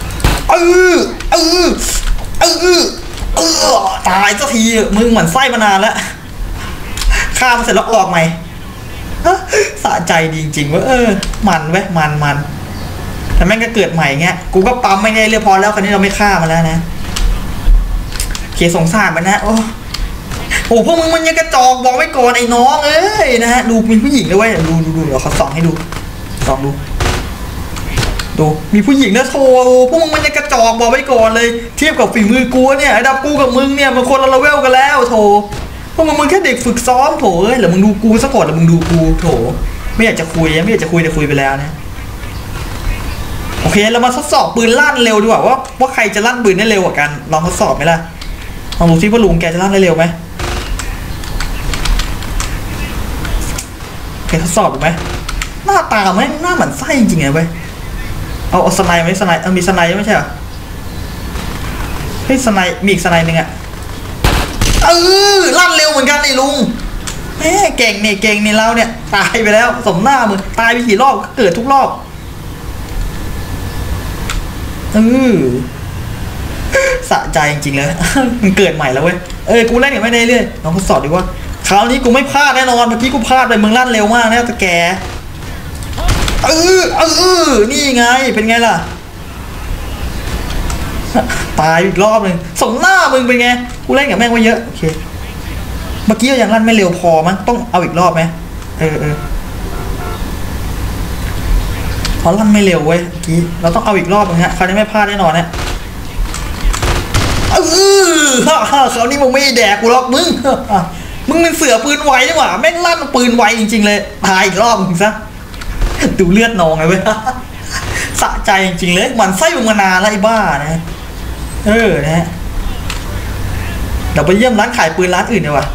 ตายสักทีมึงเหมือนไส้มานานแล้วข้ามเสร็จแล้วออกใหม่สะใจดีจริงๆว่ามันเว้ยมันแต่แม่งก็เกิดใหม่เงี้ยกูก็ปั๊มไม่ได้เรียบพอแล้วคราวนี้เราไม่ฆ่ามันแล้วนะเขียนสงสารมันนะโอ้พวกมึงมันยังกระจอกบอกไว้ก่อนไอ้น้องนะฮะดูมีผู้หญิงด้วยดูเดี๋ยวเขาส่องให้ดูส่องดูมีผู้หญิงนะโธ่พวกมึงมันยังกระจอกบอกไว้ก่อนเลยเทียบกับฝีมือกูเนี่ยระดับกูกับมึงเนี่ยมันคนละเลเวลกันแล้วโธ่พวกมึงแค่เด็กฝึกซ้อมโถหรือมึงดูกูซะก่อนหรือมึงดูกูโถไม่อยากจะคุยไม่อยากจะคุยแต่คุยไปแล้วนะโอเคเรามาทดสอบปืนลั่นเร็วดีกว่าว่าใครจะลั่นปืนได้เร็วกว่ากันลองทดสอบไหมล่ะลองดูซิว่าลุงแกจะลั่นได้เร็วไหมแกทดสอบไหมหน้าตาไหมหน้าเหมือนไส้จริงๆไงเว้ยเอาสไนไหมสไนมีสไนไม่ใช่เหรอเฮ้ยสไนมีอีกสไนหนึ่งอะลั่นเร็วเหมือนกันไอ้ลุงแม่เก่งนี่เราเนี่ยตายไปแล้วสมหน้ามึงตายไปกี่รอบก็เกิดทุกรอบสะใจจริงๆเลยมันเกิดใหม่แล้วเว้ยกูเล่นอย่างไม่ได้เรื่อยลองทดสอบดีว่าคราวนี้กูไม่พลาดแน่นอนเมื่อกี้กูพลาดไปมึงลั่นเร็วมากนะตะแกนี่ไงเป็นไงล่ะตายอีกรอบหนึ่งสมหน้ามึงเป็นไงกูเล่นกับแม่งไว้เยอะโอเคเมื่อกี้ยังลั่นไม่เร็วพอมั้งต้องเอาอีกรอบไหมพอลั่นไม่เร็วเว้ยเมื่อกี้เราต้องเอาอีกรอบนึงฮะคราวนี้ไม่พลาดแน่นอนเนี่ยคราวนี้มึงไม่แดกกูหรอกมึงเป็นเสือปืนไวดีกว่าแม่งลั่นปืนไวจริงๆเลยตายอีกรอบมึงซะดูเลือดนองเลยเว้ยสะใจจริงๆเลยมันไส้มึงมานานแล้วไอ้บ้านะนะฮะเดี๋ยวไปเยี่ยมร้านขายปืนร้านอื่นดีกว่า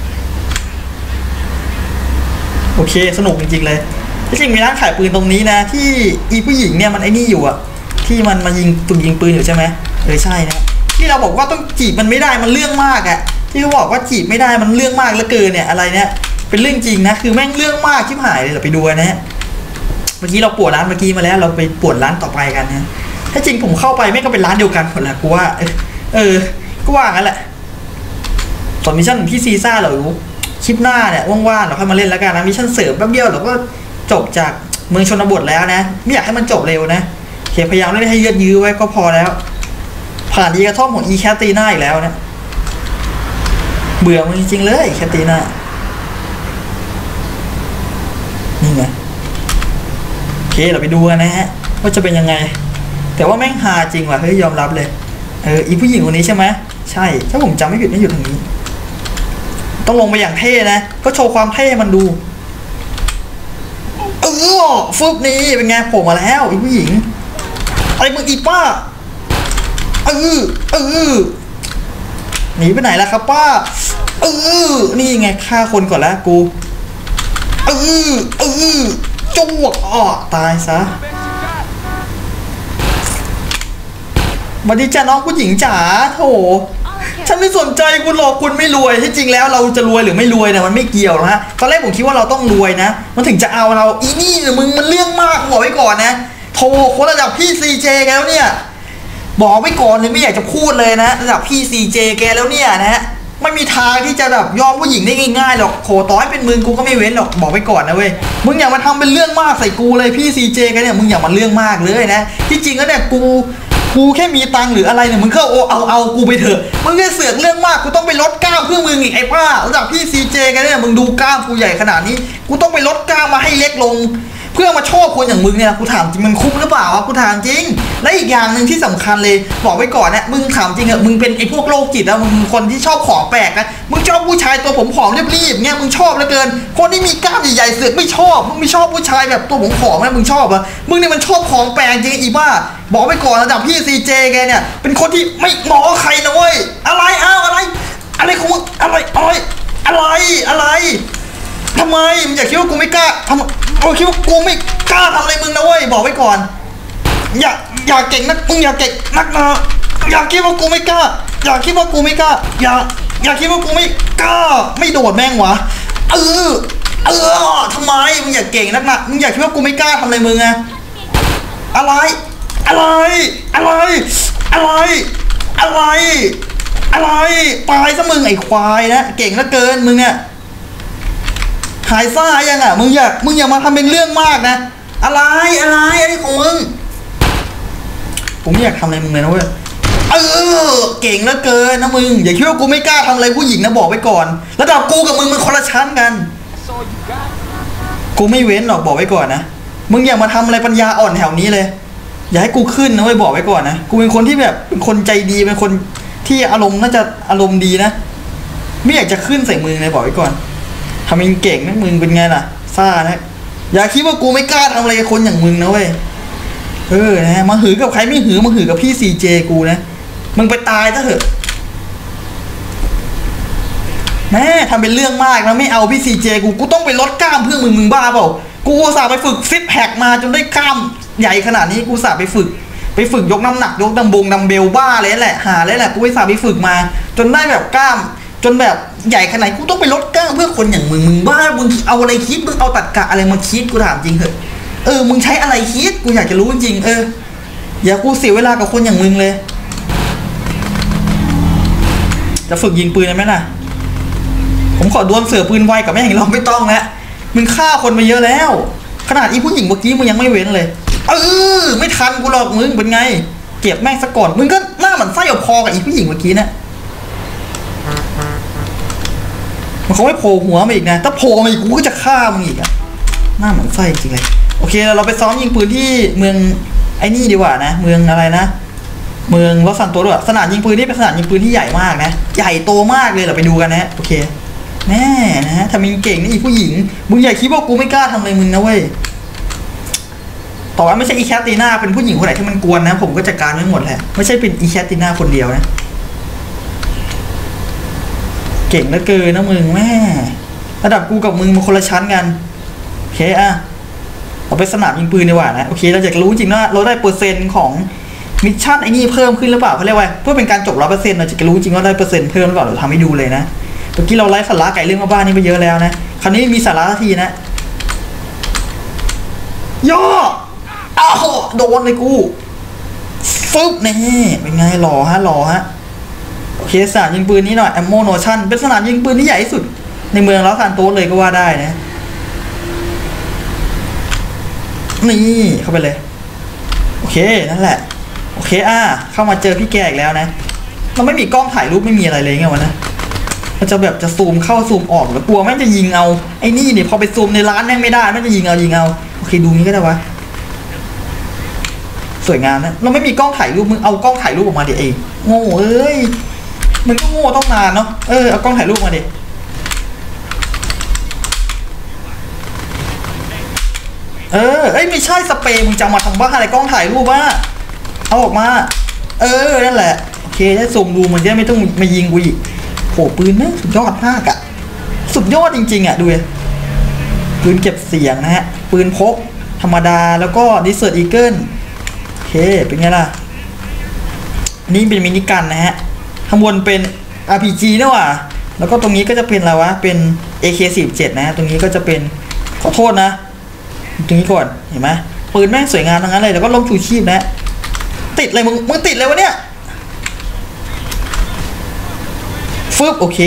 โอเคสนุกจริงๆเลยที่จริงมีร้านขายปืนตรงนี้นะที่อีผู้หญิงเนี่ยมันไอ้นี่อยู่อะที่มันมาฝึกยิงปืนอยู่ใช่ไหมใช่นะที่เราบอกว่าต้องจีบมันไม่ได้มันเรื่องมากอะที่เขาบอกว่าจีบไม่ได้มันเรื่องมากเหลือเกินเนี่ยอะไรเนี่ยเป็นเรื่องจริงนะคือแม่งเรื่องมากชิบหายเลยเราไปดูนะฮะเมื่อกี้เราปวดร้านเมื่อกี้มาแล้วเราไปปวดร้านต่อไปกันนะถ้าจริงผมเข้าไปไม่ก็เป็นร้านเดียวกันหมดแหละกูว่าก็ว่างั้นแหละส่วนมิชชั่นที่ซีซ่าเราคลิปหน้าเนี่ยว่างๆเราค่อยมาเล่นแล้วกันนะมิชชั่นเสริมแป๊บเดียวเราก็จบจากเมืองชนบทแล้วนะไม่อยากให้มันจบเร็วนะพยายามเล่นให้ยืดยื้อไว้ก็พอแล้วผ่านอีกระท่อมของอีแคตตีน่าอีกแล้วนะเบื่อมันจริงๆเลยแคตตีน่านี่ไงโอเคเราไปดูกันนะฮะว่าจะเป็นยังไงแต่ว่าแม่งฮาจริงว่ะเฮ้ยยอมรับเลยอีผู้หญิงคนนี้ใช่ไหมใช่ถ้าผมจำไม่ผิดนี่อยู่ตรงนี้ต้องลงไปอย่างเท่นะก็โชว์ความเท่มันดูฟึบนี่เป็นไงโผล่มาแล้วอีผู้หญิงไอ้มึงอีป้าหนีไปไหนล่ะครับป้านี่ไงฆ่าคนก่อนแล้วกูจวกตายซะมาดิจ้าน้องผู้หญิงจ๋าโถฉันไม่สนใจคุณหรอกคุณไม่รวยที่จริงแล้วเราจะรวยหรือไม่รวยเนี่ยมันไม่เกี่ยวนะฮะตอนแรกผมคิดว่าเราต้องรวยนะมันถึงจะเอาเราอีนี่มึงมันเรื่องมากบอกไว้ก่อนนะโถคนระดับพี่ซีเจแกแล้วเนี่ยบอกไว้ก่อนเลยไม่อยากจะพูดเลยนะระดับพี่ซีเจแกแล้วเนี่ยนะฮะไม่มีทางที่จะแบบยอมผู้หญิงได้ง่ายๆหรอกโถต่อให้เป็นมึงกูก็ไม่เว้นหรอกบอกไว้ก่อนนะเว้ยมึงอย่ามาทำเป็นเรื่องมากใส่กูเลยพี่ซีเจแกเนี่ยมึงอย่ามาเรื่องมากเลยนะที่จริงแล้วเนี่ยกูแค่มีตังค์หรืออะไรเนี่ยมึงก็เอากูไปเถอะมึงแค่เสือกเรื่องมากกูต้องไปลดกล้ามเพื่อมึงอีกไอ้ป้าระดับพี่ซีเจกันเนี่ยมึงดูกล้ามกูใหญ่ขนาดนี้กูต้องไปลดกล้ามมาให้เล็กลงเพื่อมาชอบคนอย่างมึงเนี่ยกูถามจริงมันคุ้มหรือเปล่าวะกูถามจริงและอีกอย่างหนึ่งที่สำคัญเลยบอกไว้ก่อนนะมึงถามจริงเหรอมึงเป็นไอ้พวกโรคจิตแล้วมึงคนที่ชอบของแปลกนะมึงชอบผู้ชายตัวผอมๆรีบๆเนี่ยมึงชอบเหลือเกินคนที่มีกล้ามใหญ่ๆเสือกไม่ชอบมึงไม่ชอบผู้ชายแบบตัวผอมๆนะมึงชอบอะมึงเนี่ยมันชอบของแปลกจริงอีบ้าบอกไว้ก่อนระดับพี่ซีเจแกเนี่ยเป็นคนที่ไม่มองใครนะเว้ยอะไรอะไรของมึงอะไรทำไมมึงอย่าคิดว่ากูไม่กล้าทำคิดว่ากูไม่กล้าทำอะไรมึงนะเว้ยบอกไว้ก่อนอย่าเก่งนักมึงอย่าเก่งนักนะอย่าคิดว่ากูไม่กล้าอย่าคิดว่ากูไม่กล้าอย่าคิดว่ากูไม่กล้าไม่โดดแม่งวะทำไมมึงอย่าเก่งนักนะมึงอย่าคิดว่ากูไม่กล้าทำอะไรมึงอะอะไรตายซะมึงไอ้ควายนะเก่งเหลือเกินมึงเนี่ยหายซ่ายังอ่ะมึงอย่ามาทำเป็นเรื่องมากนะอะไรของมึงผมไม่อยากทำอะไรมึงเลยนะเว้ยเก่งเหลือเกินนะมึงอย่าคิดว่ากูไม่กล้าทำอะไรผู้หญิงนะบอกไว้ก่อนระดับกูกับมึงมันคนละชั้นกันกูไม่เว้นหรอกบอกไว้ก่อนนะมึงอย่ามาทำอะไรปัญญาอ่อนแถวนี้เลยอย่าให้กูขึ้นนะเว้ยบอกไว้ก่อนนะกูเป็นคนที่แบบเป็นคนใจดีเป็นคนที่อารมณ์น่าจะอารมณ์ดีนะไม่อยากจะขึ้นใส่มึงเลยบอกไว้ก่อนทำเองเก่งนะมึงเป็นไงล่ะซ่านะอย่าคิดว่ากูไม่กล้าทำอะไรกับคนอย่างมึงนะเว้ยนะมาหือกับใครไม่หือมาหือกับพี่ซีเจกูนะมึงไปตายซะเถอะแม่ทำเป็นเรื่องมากนะไม่เอาพี่ซีเจกูต้องไปลดกล้ามเพื่อมึงบ้าเปล่ากูอุตส่าห์ไปฝึกซิทแพคมาจนได้กล้ามใหญ่ขนาดนี้กูอุตส่าห์ไปฝึกยกน้ำหนักยกดัมเบลบ้าเลยแหละหาเลยแหละกูอุตส่าห์ไปฝึกมาจนได้แบบกล้ามจนแบบใหญ่ขนาดกูต้องไปลดกล้ามเพื่อคนอย่างมึงบ้ามึงเอาอะไรคิดมึงเอาตรรกะอะไรมาคิดกูถามจริงเถอะมึงใช้อะไรคิดกูอยากจะรู้จริงอย่ากูเสียเวลากับคนอย่างมึงเลยจะฝึกยิงปืนได้ไหมล่ะผมขอดวลเสือปืนไวกับแม่งเราไม่ต้องแล้วมึงฆ่าคนมาเยอะแล้วขนาดอีผู้หญิงเมื่อกี้มึงยังไม่เว้นเลยไม่ทันกูหรอกมึงเป็นไงเก็บแม่งซะก่อนมึงก็หน้าเหมือนไส้พอกับอีผู้หญิงเมื่อกี้นะมันเขาไม่โผล่หัวมาอีกนะถ้าโผล่มาอีกกูก็จะฆ่ามึงอีกอะหน้าเหมือนไส้จริงเลยโอเคเราไปซ้อมยิงปืนที่เมืองไอ้นี่ดีกว่านะเมืองอะไรนะเมืองลอสซันโตสด้วยสนามยิงปืนที่เป็นสนามยิงปืนที่ใหญ่มากนะใหญ่โตมากเลยเราไปดูกันนะโอเคแน่นะทำมึงเก่งนี่อีผู้หญิงมึงอย่าคิดว่ากูไม่กล้าทำอะไรมึงนะเว้ยต่อว่าไม่ใช่อีแคทตีน่าเป็นผู้หญิงคนไหนที่มันกวนนะผมก็จัดการไม่หมดแหละไม่ใช่เป็นอีแคทตีน่าคนเดียวนะเก่งเหลือเกินนะมึงแม่ระดับกูกับมึงมันคนละชั้นกันโอเคเราไปสนามยิงปืนดีกว่านะโอเคเราอยากรู้จริงว่าเราได้เปอร์เซ็นต์ของมิชชั่นไอ้นี่เพิ่มขึ้นหรือเปล่าเขาเรียกว่าเพื่อเป็นการจบ100%เราจะรู้จริงว่าได้เปอร์เซ็นต์เพิ่มหรือเปล่าเราทำให้ดูเลยนะเมื่อกี้เราไล่สาระไก่เรื่องมาบ้านนี่ไปเยอะแล้วนะคราวนี้มีสาระทีนะย่อโดนเลยกูฟึบนี่เป็นไงหล่อฮะโอเคสนามยิงปืนนี้หน่อยแอมโมโนชั่นเป็นสนามยิงปืนที่ใหญ่ที่สุดในเมืองลอสซานโตสเลยก็ว่าได้นะนี่เข้าไปเลยโอเคนั่นแหละโอเคเข้ามาเจอพี่แกอีกแล้วนะเราไม่มีกล้องถ่ายรูปไม่มีอะไรเลยไงวะนะมันจะแบบจะซูมเข้าซูมออกแล้วกลัวแม่งจะยิงเอาไอ้นี่เนี่ยพอไปซูมในร้านแม่งไม่ได้แม่งจะยิงเอาโอเคดูนี้ก็ได้วะสวยงามนะเราไม่มีกล้องถ่ายรูปมึงเอากล้องถ่ายรูปออกมาดิเองโง่มันก็โง่ต้องนานเนาะเอากล้องถ่ายรูปมาดิไม่ใช่สเปรย์มึงจะมาทำบ้าอะไรกล้องถ่ายรูปวะเอาออกมานั่นแหละโอเคได้ซูมดูมันจะไม่ต้องมายิงกูอีกโหปืนนะสุดยอดมากอะสุดยอดจริงๆอะดูเลยปืนเก็บเสียงนะฮะปืนพกธรรมดาแล้วก็ดิสเซอร์อีเกิลโอเคเป็นไงล่ะนี่เป็นมินิกันนะฮะข้างบนเป็น RPG นะว่ะแล้วก็ตรงนี้ก็จะเป็นอะไรวะเป็น AK47 นะตรงนี้ก็จะเป็นขอโทษนะตรงนี้ก่อนเห็นไหมปืนแม่งสวยงามทั้งนั้นเลยแล้วก็ล่มชูชีพนะติดอะไรมึงติดเลยวะเนี่ยฟึบโอเค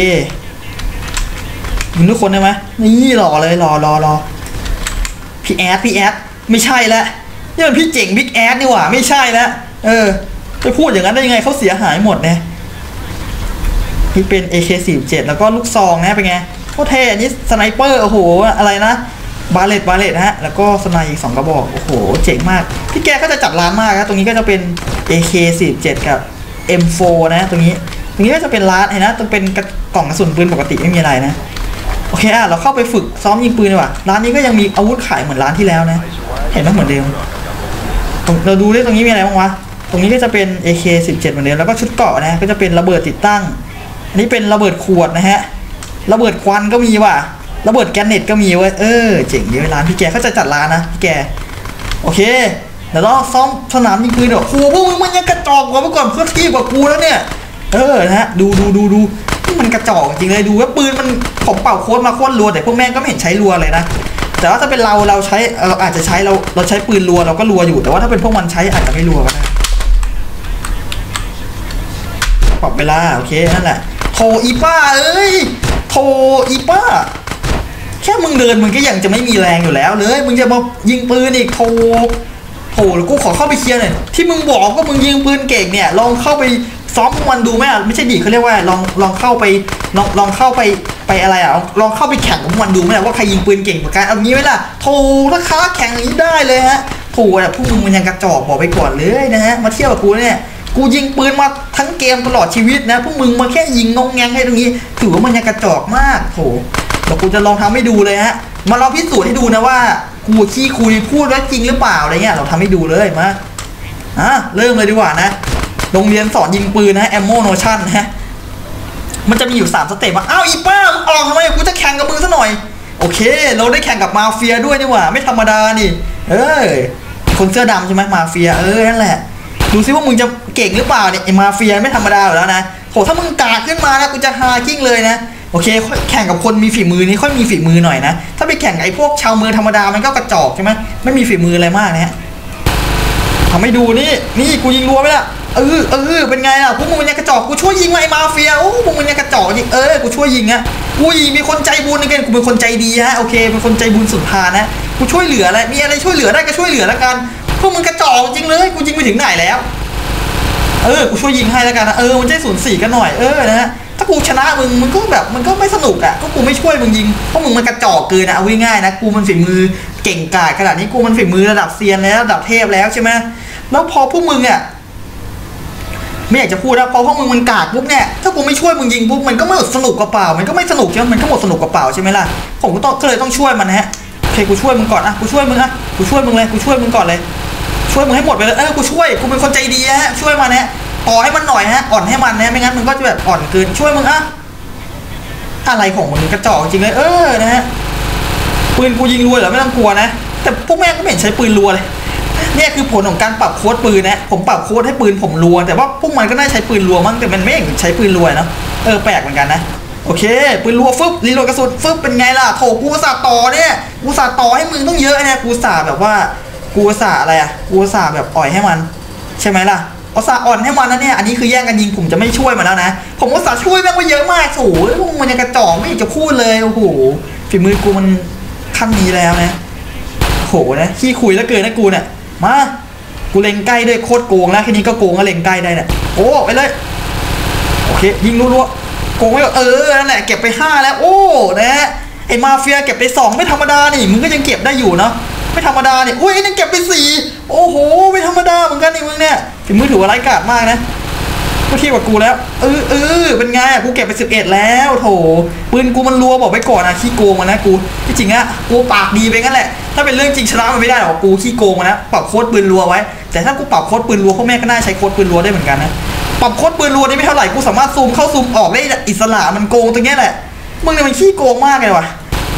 มึงทุกคนได้ไหมนี่หล่อเลยรอพี่แอดไม่ใช่แล้วนี่มันพี่เจ๋งบิ๊กแอดนี่หว่าไม่ใช่แล้วไปพูดอย่างนั้นได้ยังไงเขาเสียหายหมดนะนี่เป็น AK47 แล้วก็ลูกซองนะเป็นไงโคตรเท่อันนี้สไนเปอร์โอ้โหอะไรนะบาเลตนะฮะแล้วก็สไนอีก2กระบอกโอ้โหเจ๋งมากพี่แกก็จะจัดร้านมากนะตรงนี้ก็จะเป็น AK47 กับ M4 นะตรงนี้ก็จะเป็นร้านเห็นนะต้องเป็นกล่องกระสุนปืนปกติไม่มีอะไรนะโอเคเราเข้าไปฝึกซ้อมยิงปืนดีกว่าร้านนี้ก็ยังมีอาวุธขายเหมือนร้านที่แล้วนะเห็นไหมเหมือนเดิมเราดูได้ตรงนี้มีอะไรบ้างวะตรงนี้ก็จะเป็น AK17 เหมือนเดิมแล้วก็ชุดเกราะนะก็จะเป็นระเบิดติดตั้งอันนี้เป็นระเบิดขวดนะฮะระเบิดควันก็มีว่ะระเบิดแกนเน็ตก็มีเว้ยเจ๋งดีร้านพี่แกเขาจะจัดร้านนะพี่แกโอเคเดี๋ยวเราซ้อมสนามยิงปืนเดี๋ยวครูพวกมึงมันยังกระจอกกว่าเมื่อก่อนเพื่อนที่กว่ากูแล้วเนี่ยนะฮะดูมันกระจอกจริงเลยดูว่าปืนมันผมเป่าโค้ดมาโคตรรัวแต่พวกแม่งก็ไม่เห็นใช้รัวเลยนะแต่ว่าถ้าเป็นเราใช้อาจจะใช้เราใช้ปืนรัวเราก็รัวอยู่แต่ว่าถ้าเป็นพวกมันใช้อาจจะไม่รัวก็ได้ปรับเวลาโอเคนั่นแหละโถอีป้าโถอีป้าแค่มึงเดินมึงก็ยังจะไม่มีแรงอยู่แล้วเลยมึงจะมายิงปืนอีกโถแล้วกูขอเข้าไปเคลียร์หน่อยที่มึงบอกว่ามึงยิงปืนเก่งเนี่ยลองเข้าไปซ้อมมันดูไหมไม่ใช่ดิเขาเรียกว่าลองเข้าไปลองเข้าไปอะไรลองเข้าไปแข่งกับมันดูไหมว่าใครยิงปืนเก่งกว่ากันเอางี้ไหมล่ะโถราคาแข่งนี้ได้เลยฮะโถพวกมึงมันยังกระจอกบอกไปก่อนเลยนะฮะมาเที่ยวกับกูเนี่ยกูยิงปืนมาทั้งเกมตลอดชีวิตนะพวกมึงมาแค่ยิงงงแงงให้ตรงนี้ถือว่ามันยังกระจอกมากโถเดี๋ยวกูจะลองทำให้ดูเลยฮะมาลองพิสูจน์ให้ดูนะว่ากูขี้คุยพูดว่าจริงหรือเปล่าอะไรเงี้ยเราทำให้ดูเลยมาเริ่มเลยดีกว่านะโรงเรียนสอนยิงปืนนะ Ammo Notion นะมันจะมีอยู่3สเต็ปอ้าวอีป้าออกทำไมกูจะแข่งกับมึงซะหน่อยโอเคเราได้แข่งกับมาเฟียด้วยนี่หว่าไม่ธรรมดานี่คนเสื้อดำใช่ไหมมาเฟียนั่นแหละดูซิว่ามึงจะเก่งหรือเปล่าเนี่ยไอมาเฟียไม่ธรรมดาอยู่แล้วนะโหถ้ามึงกาขึ้นมานะกูจะฮากิ้งเลยนะโอเคแข่งกับคนมีฝีมือนี่ค่อยมีฝีมือหน่อยนะถ้าไปแข่งไอ้พวกชาวเมืองธรรมดามันก็กระจอกใช่ไหมไม่มีฝีมืออะไรมากนะทำให้ดูนี่กูยิงรัวไปละเป็นไงล่ะพวกมึงมันยังกระจอกกูช่วยยิงไอ้มาเฟียพวกมึงยังกระจอกยิงกูช่วยยิงอะกูมีคนใจบุญนะกูเป็นคนใจดีฮะโอเคเป็นคนใจบุญสุดพานะกูช่วยเหลืออะไรมีอะไรช่วยเหลือได้ก็ช่วยเหลือแล้วกันพวกมึงกระจอกจริงเลยกูยิงไปถึงไหนแล้วกูช่วยยิงให้แล้วกันนะมันจะ0-4กันหน่อยนะฮะถ้ากูชนะมึงก็แบบมันก็ไม่สนุกอ่ะก็กูไม่ช่วยมึงยิงเพราะมึงมันกระจอกเกินนะเอาง่ายๆนะกูมันฝีมือเก่งกาจขนาดนี้กูมันฝีมือระดับเซียนแล้วระดับเทพแล้วใช่ไหมแล้วพอพวกมึงอ่ะไม่อยากจะพูดนะพอพวกมึงมันกากปุ๊บเนี่ยถ้ากูไม่ช่วยมึงยิงปุ๊บมันก็ไม่สนุกกระเป๋ามันก็ไม่สนุกใช่ไหมมันก็หมดสนุกกระเป๋าใช่ไหมล่ะผมก็เลยต้องช่วยมันนะฮะโอเคกูช่วยมึงก่อนกูช่วยมึงกูช่วยมึงเลยกูช่วยมึงก่อนเลยช่วยมึงให้หมดไปเลยกูช่วยกูเป็นคนใจดีฮะช่วยมันนะต่อให้มันหน่อยฮะอ่อนให้มันนะไม่งั้นมันก็จะแบบอ่อนเกินช่วยมึงอะไรของมึงกระจอกจริงเลยนะฮะปืนกูยิงรัวเหรอไม่ต้องกลัวนะแต่พวกแม่งก็ไม่เห็นใช้ปืนรัวเลยเนี่ยคือผลของการปรับโค้ดปืนนะผมปรับโค้ดให้ปืนผมรัวแต่ว่าพวกมันก็น่าใช้ปืนรัวมั้งแต่มันไม่เห็นใช้ปืนรัวเนาะแปลกเหมือนกันนะโอเคปืนรัวฟึบรีโหลดกระสุนฟึบเป็นไงล่ะโถกูสาต่อเนี่ยกูสาต่อให้มึงต้องเยอะนะกูสาแบบว่ากูสาอะไรกูสาแบบอ่อยให้มันใช่ไหมล่ะเอาสาอ่อนให้มันนะเนี่ยอันนี้คือแย่งกันยิงผมจะไม่ช่วยมันแล้วนะผมก็สาช่วยแม่งไปเยอะมากโถมันยังกระจอกไม่จะพูดเลยโอ้โหฝีมือกูมันขั้นนี้แล้วนะโหนะขี้คุยแล้วเกินนะกูเนี่ยมากูเล็งใกล้ด้วยโคตรโกงแล้วแค่นี้ก็โกงก็เล็งใกล้ได้เนี่ยโอ้ไปเลยโอเคยิงรัวๆโกงไม่นั่นแหละเก็บไป5แล้วโอ้นะไอ้มาเฟียเก็บไป2ไม่ธรรมดานี่มึงก็ยังเก็บได้อยู่เนาะไม่ธรรมดาเนี่ยอุ้ยนั่นเก็บไป4โอ้โหไม่ธรรมดาเหมือนกันนี่มึงเนี่ยถึงมือถือว่าไร้กาดมากนะก็เทียบกับกูแล้วเป็นไงกูเก็บไป11แล้วโถปืนกูมันรัวบอกไปก่อนนะขี้โกงมันนะกูที่จริงอะกูปากดีไปงั้นแหละถ้าเป็นเรื่องจริงชนะมันไม่ได้หรอกกูขี้โกงมันนะปรับโค้ดปืนรัวไว้แต่ถ้ากูปรับโค้ดปืนรัวพวกแม่ก็น่าใช้โค้ดปืนรัวได้เหมือนกันนะปรับโค้ดปืนรัวได้ไม่เท่าไหร่กูสามารถซูมเข้าซูมออกได้อิสระมันโกงตรงนี้แหละมึงเนี่ยมันขี้โกงมากเลยว่ะ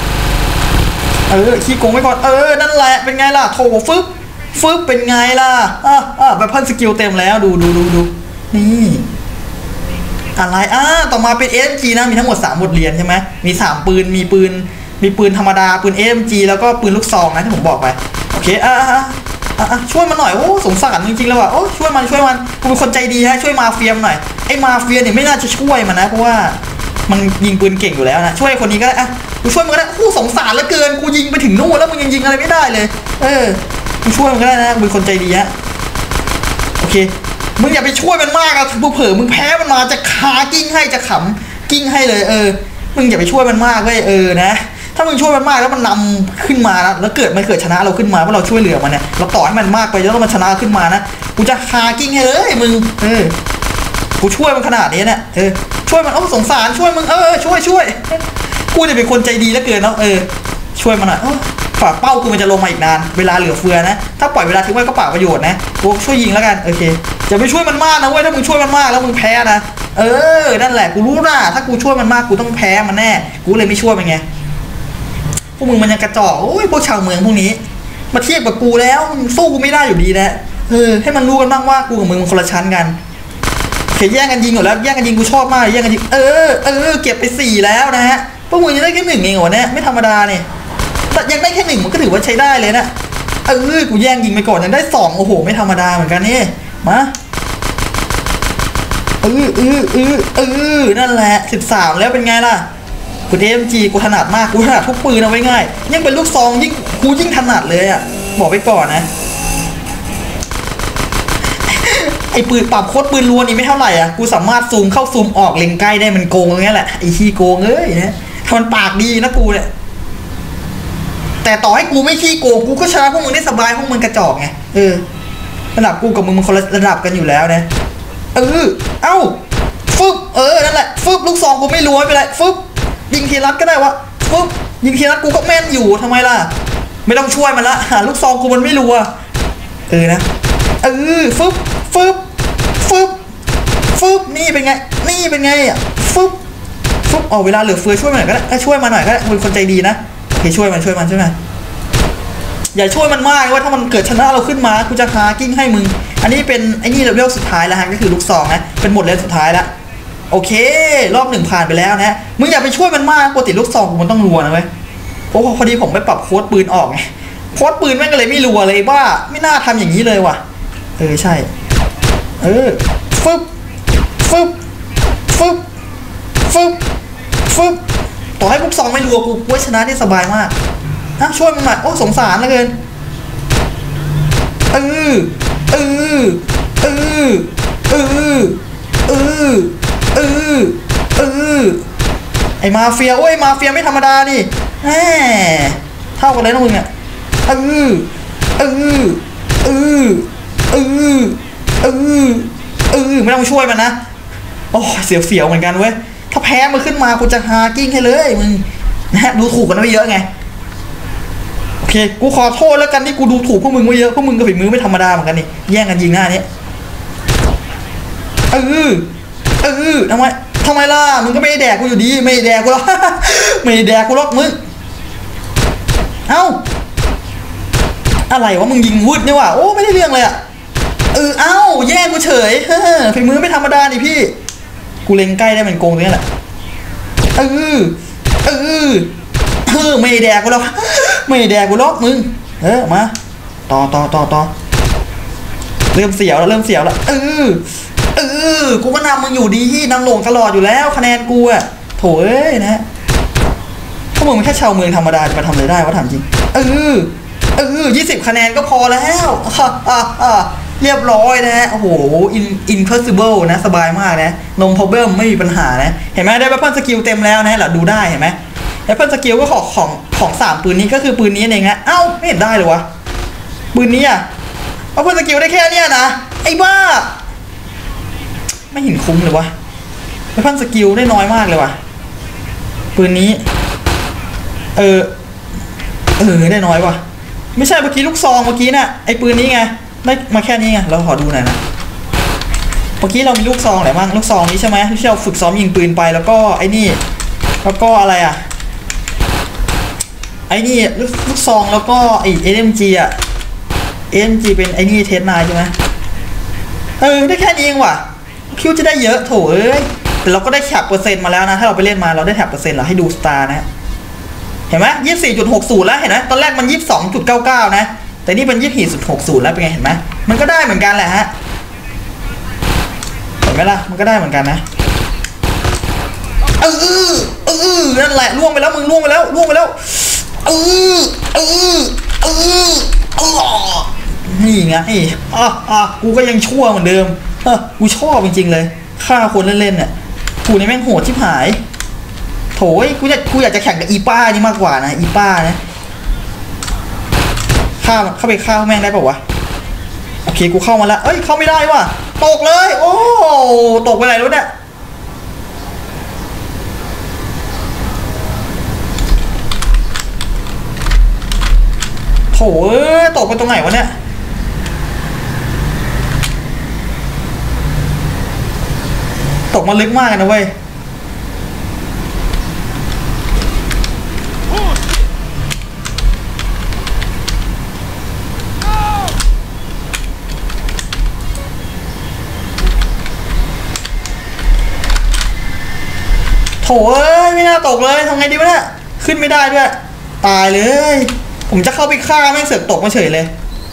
ขี้โกงไว้ก่อนนั่นแหละเป็นไงล่ะโถฟึบเป็นไงล่ะแบบพันสกิลเต็มแล้วดูนี่อะไรต่อมาเป็น SMG นะมีทั้งหมด3บทเรียนใช่ไหมมี3ปืนมีปืนธรรมดาปืน SMG แล้วก็ปืนลูกซองนะที่ผมบอกไปโอเคช่วยมันหน่อยโอ้สงสารจริงๆแล้วว่ะโอ้ช่วยมันกูเป็นคนใจดีฮะช่วยมาเฟียมหน่อยไอ้มาเฟียเนี่ยไม่น่าจะช่วยมันนะเพราะว่ามันยิงปืนเก่งอยู่แล้วนะช่วยคนนี้ก็ได้กูช่วยมึงก็ได้กูสงสารเหลือเกินกูยิงไปถึงนู่นแล้วมึงยังยิงอะไรไม่ได้เลยกูช่วยมึงก็ได้นะกูเป็นคนใจดีฮะโอเคมึงอย่าไปช่วยมันมากเผลอมึงแพ้มันมาจะขากิ้งให้จะขำกิ้งให้เลยมึงอย่าไปช่วยมันมากเลยนะถ้ถ้ามึงช่วยมันมากแล้วมันนำขึ้นมานะแล้วเกิดมันชนะเราขึ้นมาเพราะเราช่วยเหลือมันเนี่ยเราต่อให้มันมากไปแล้วมันชนะขึ้นมานะกูจะฮากิ้งให้เลยมึงกูช่วยมันขนาดนี้เนี่ยช่วยมันสงสารช่วยมึงช่วยกูจะเป็นคนใจดีแล้วเกินเนาะช่วยมันอ่ะฝ่าเป้ากูมันจะลงมาอีกนานเวลาเหลือเฟือนะถ้าปล่อยเวลาทิ้งไว้ก็เปล่าประโยชน์นะกูช่วยยิงแล้วกันโอเคจะไปช่วยมันมากนะเว้ยถ้ามึงช่วยมันมากแล้วมึงแพ้นะนั่นแหละกูรู้นะถ้ากูช่วยมันมากกูต้องแพ้มันแน่กูเลยไม่ช่วยมันไงพวกมึงมันยังกระจอกโอ้ยพวกชาวเมืองพวกนี้มาเทียบกับกูแล้วมึงสู้กูไม่ได้อยู่ดีนะให้มันรู้กันบ้างว่ากูกับมึงมันคนละชั้นกันแย่งกันยิงอยู่แล้วแย่งกันยิงกูชอบมากแย่งกันยิงเก็บไป4แล้วนะฮะพวกมึงยังได้แค่1เองเหรอเนี่ยไม่ธรรมดาเนี่ยแต่ยังได้แค่1มันก็ถือว่าใช้ได้เลยนะกูแย่งยิงไปก่อนยังได้2โอ้โหไม่ธรรมดาเหมือนกันนี่มานั่นแหละ13แล้วเป็นไงล่ะกูAMGกูถนัดมากกูถนัดทุกปืนเอาไว้ง่ายยิ่งเป็นลูกซองยิ่งถนัดเลยอ่ะบอกไปก่อนนะไอ้ปืนปรับโคตรปืนล้วนนี่ไม่เท่าไหร่อ่ะกูสามารถซูมเข้าซูมออกเล็งใกล้ได้มันโกงอย่างเงี้ยแหละไอ้ขี้โกงนะถ้ามันปากดีนะกูเนี่ยแต่ต่อให้กูไม่ขี้โกงกูก็ชนะพวกมึงได้สบายพวกมึงกระจอกไงระดับกูกับมึงมันคนละระดับกันอยู่แล้วนะเอ้าฟึบนั่นแหละฟึบลูกซองกูไม่รัวไปเลยฟึบยิงทีรัดก็ได้วะฟึบยิงทีรัดกูก็แม่นอยู่ทำไมล่ะไม่ต้องช่วยมันละลูกซองกูมันไม่รัวนะฟึบนี่เป็นไงอ่ะฟึบเวลาเหลือเฟือช่วยมันหน่อยก็ได้ช่วยมันหน่อยก็ได้เป็นคนใจดีนะช่วยมันอย่าช่วยมันมากว่าถ้ามันเกิดชนะเราขึ้นมากูจะฮากิ้งให้มึงอันนี้เป็นไอ้นี่เลเวลสุดท้ายแล้วฮะก็คือลูกซองนะเป็นหมดเลเวลสุดท้ายแล้วโอเครอบ1ผ่านไปแล้วนะมึงอย่าไปช่วยมันมากปกติลูกซองมันต้องรัวนะเว้ยโอ้พอดีผมไปปรับโค้ดปืนออกไงโค้ดปืนแม่งก็เลยไม่รัวเลยว่าไม่น่าทำอย่างนี้เลยว่ะใช่ฟึบต่อให้ลูกซองไม่รัวกูชนะได้สบายมากช่วยมันหน่อยโอ้สงสารเหลือเกินไอมาเฟียมาเฟียไม่ธรรมดาดิเท่ากันเลยนะมึงอ่ะไม่ต้องช่วยมันนะโอ้เสียวเหมือนกันเว้ยถ้าแพ้มันขึ้นมากูจะฮากิ้งให้เลยมึงนะดูถูกกันไว้เยอะไงโอเคกูขอโทษแล้วกันที่กูดูถูกพวกมึงไว้เยอะพวกมึงก็ฝีมือไม่ธรรมดาเหมือนกันนี่แย่งกันยิงหน้านี้ทำไมล่ะมึงก็ไม่ได้แดกกูอยู่ดีไม่ได้แดกกูหรอกไม่ได้แดกกูหรอกมึงอะไรวะมึงยิงวืดเนี่ยว่ะโอ้ไม่ได้เรื่องเลยอ่ะแย่งกูเฉยฝีมือไม่ธรรมดาดิพี่กูเล็งใกล้ได้มันโกงตรงนี้แหละไม่แดกกูหรอกมึงมาต่อเริ่มเสียวแล้วกูก็นำมึงอยู่ดีนำหลงตลอดอยู่แล้วคะแนนกูอะโถนะพวกมึงมันแค่ชาวเมืองธรรมดาจะมาทำอะไรได้วะถามจริง20คะแนนก็พอแล้วเรียบร้อยนะโอ้โหimpossible นะสบายมากนะ no problem ไม่มีปัญหานะเห็นไหมได้weapon skillเต็มแล้วนะเราดูได้เห็นไหมweapon skill ก็ของ3ปืนนี้ก็คือปืนนี้เองนะไม่เห็นได้เลยวะปืนนี้weapon skill ได้แค่เนี้ยนะไอ้บ้าไม่เห็นคุ้มเลยวะweapon skill ได้น้อยมากเลยวะปืนนี้ได้น้อยวะไม่ใช่เมื่อกี้ลูกซองเมื่อกี้น่ะไอ้ปืนนี้ไงได้มาแค่นี้ไงเราขอดูหน่อยนะเมื่อกี้เรามีลูกซองอะไรบ้างลูกซองนี้ใช่ไหมที่เราฝึกซ้อมยิงปืนไปแล้วก็ไอ้นี่แล้วก็อะไรไอ้นี่ลูกซองแล้วก็ไอ้ SMG SMG เป็นไอ้นี่เทสนายใช่ไหมได้แค่นี้เองว่ะคิวจะได้เยอะโถแต่เราก็ได้แถบเปอร์เซ็นต์มาแล้วนะถ้าเราไปเล่นมาเราได้แถบเปอร์เซ็นต์เราให้ดูสตาร์นะเห็นไหม24.60แล้วเห็นไหมตอนแรกมัน 22.99 นะแต่นี่เป็น 24.60แล้วเป็นไงเห็นไหมมันก็ได้เหมือนกันแหละฮะเห็นไหมล่ะมันก็ได้เหมือนกันนะนั่นแหละล่วงไปแล้วมึงล่วงไปแล้วนี่ไงกูก็ยังชั่วเหมือนเดิมกูชอบจริงๆเลยฆ่าคนเล่นๆเนี่ยกูนี่แม่งโหดชิบหายโถโถยกูอยากจะแข่งกับอีป้านี่มากกว่านะอีป้านะเข้าไปฆ่าแม่งได้ป่าวะโอเคกูเข้ามาแล้วเอ้ยเข้าไม่ได้ว่ะตกเลยโอ้ตกไปไหนแล้วเนี่ยโถตกไปตรงไหนวะเนี่ยตกมาลึกมากนะเว้ยโถไม่น่าตกเลยทำไงดีวะเนี่ยขึ้นไม่ได้ด้วยตายเลยผมจะเข้าไปฆ่าแม่งเสือกตกมาเฉยเลย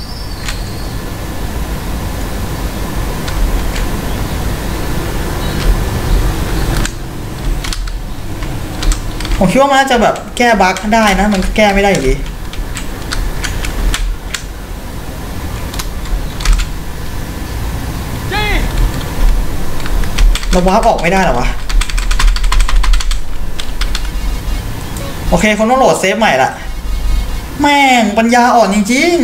ผมคิดว่ามันน่าจะแบบแก้บั๊กได้นะมันแก้ไม่ได้อยู่ดีเราวาร์ปออกไม่ได้หรอวะโอเคคนต้องโหลดเซฟใหม่ละแม่งปัญญาอ่อนจริง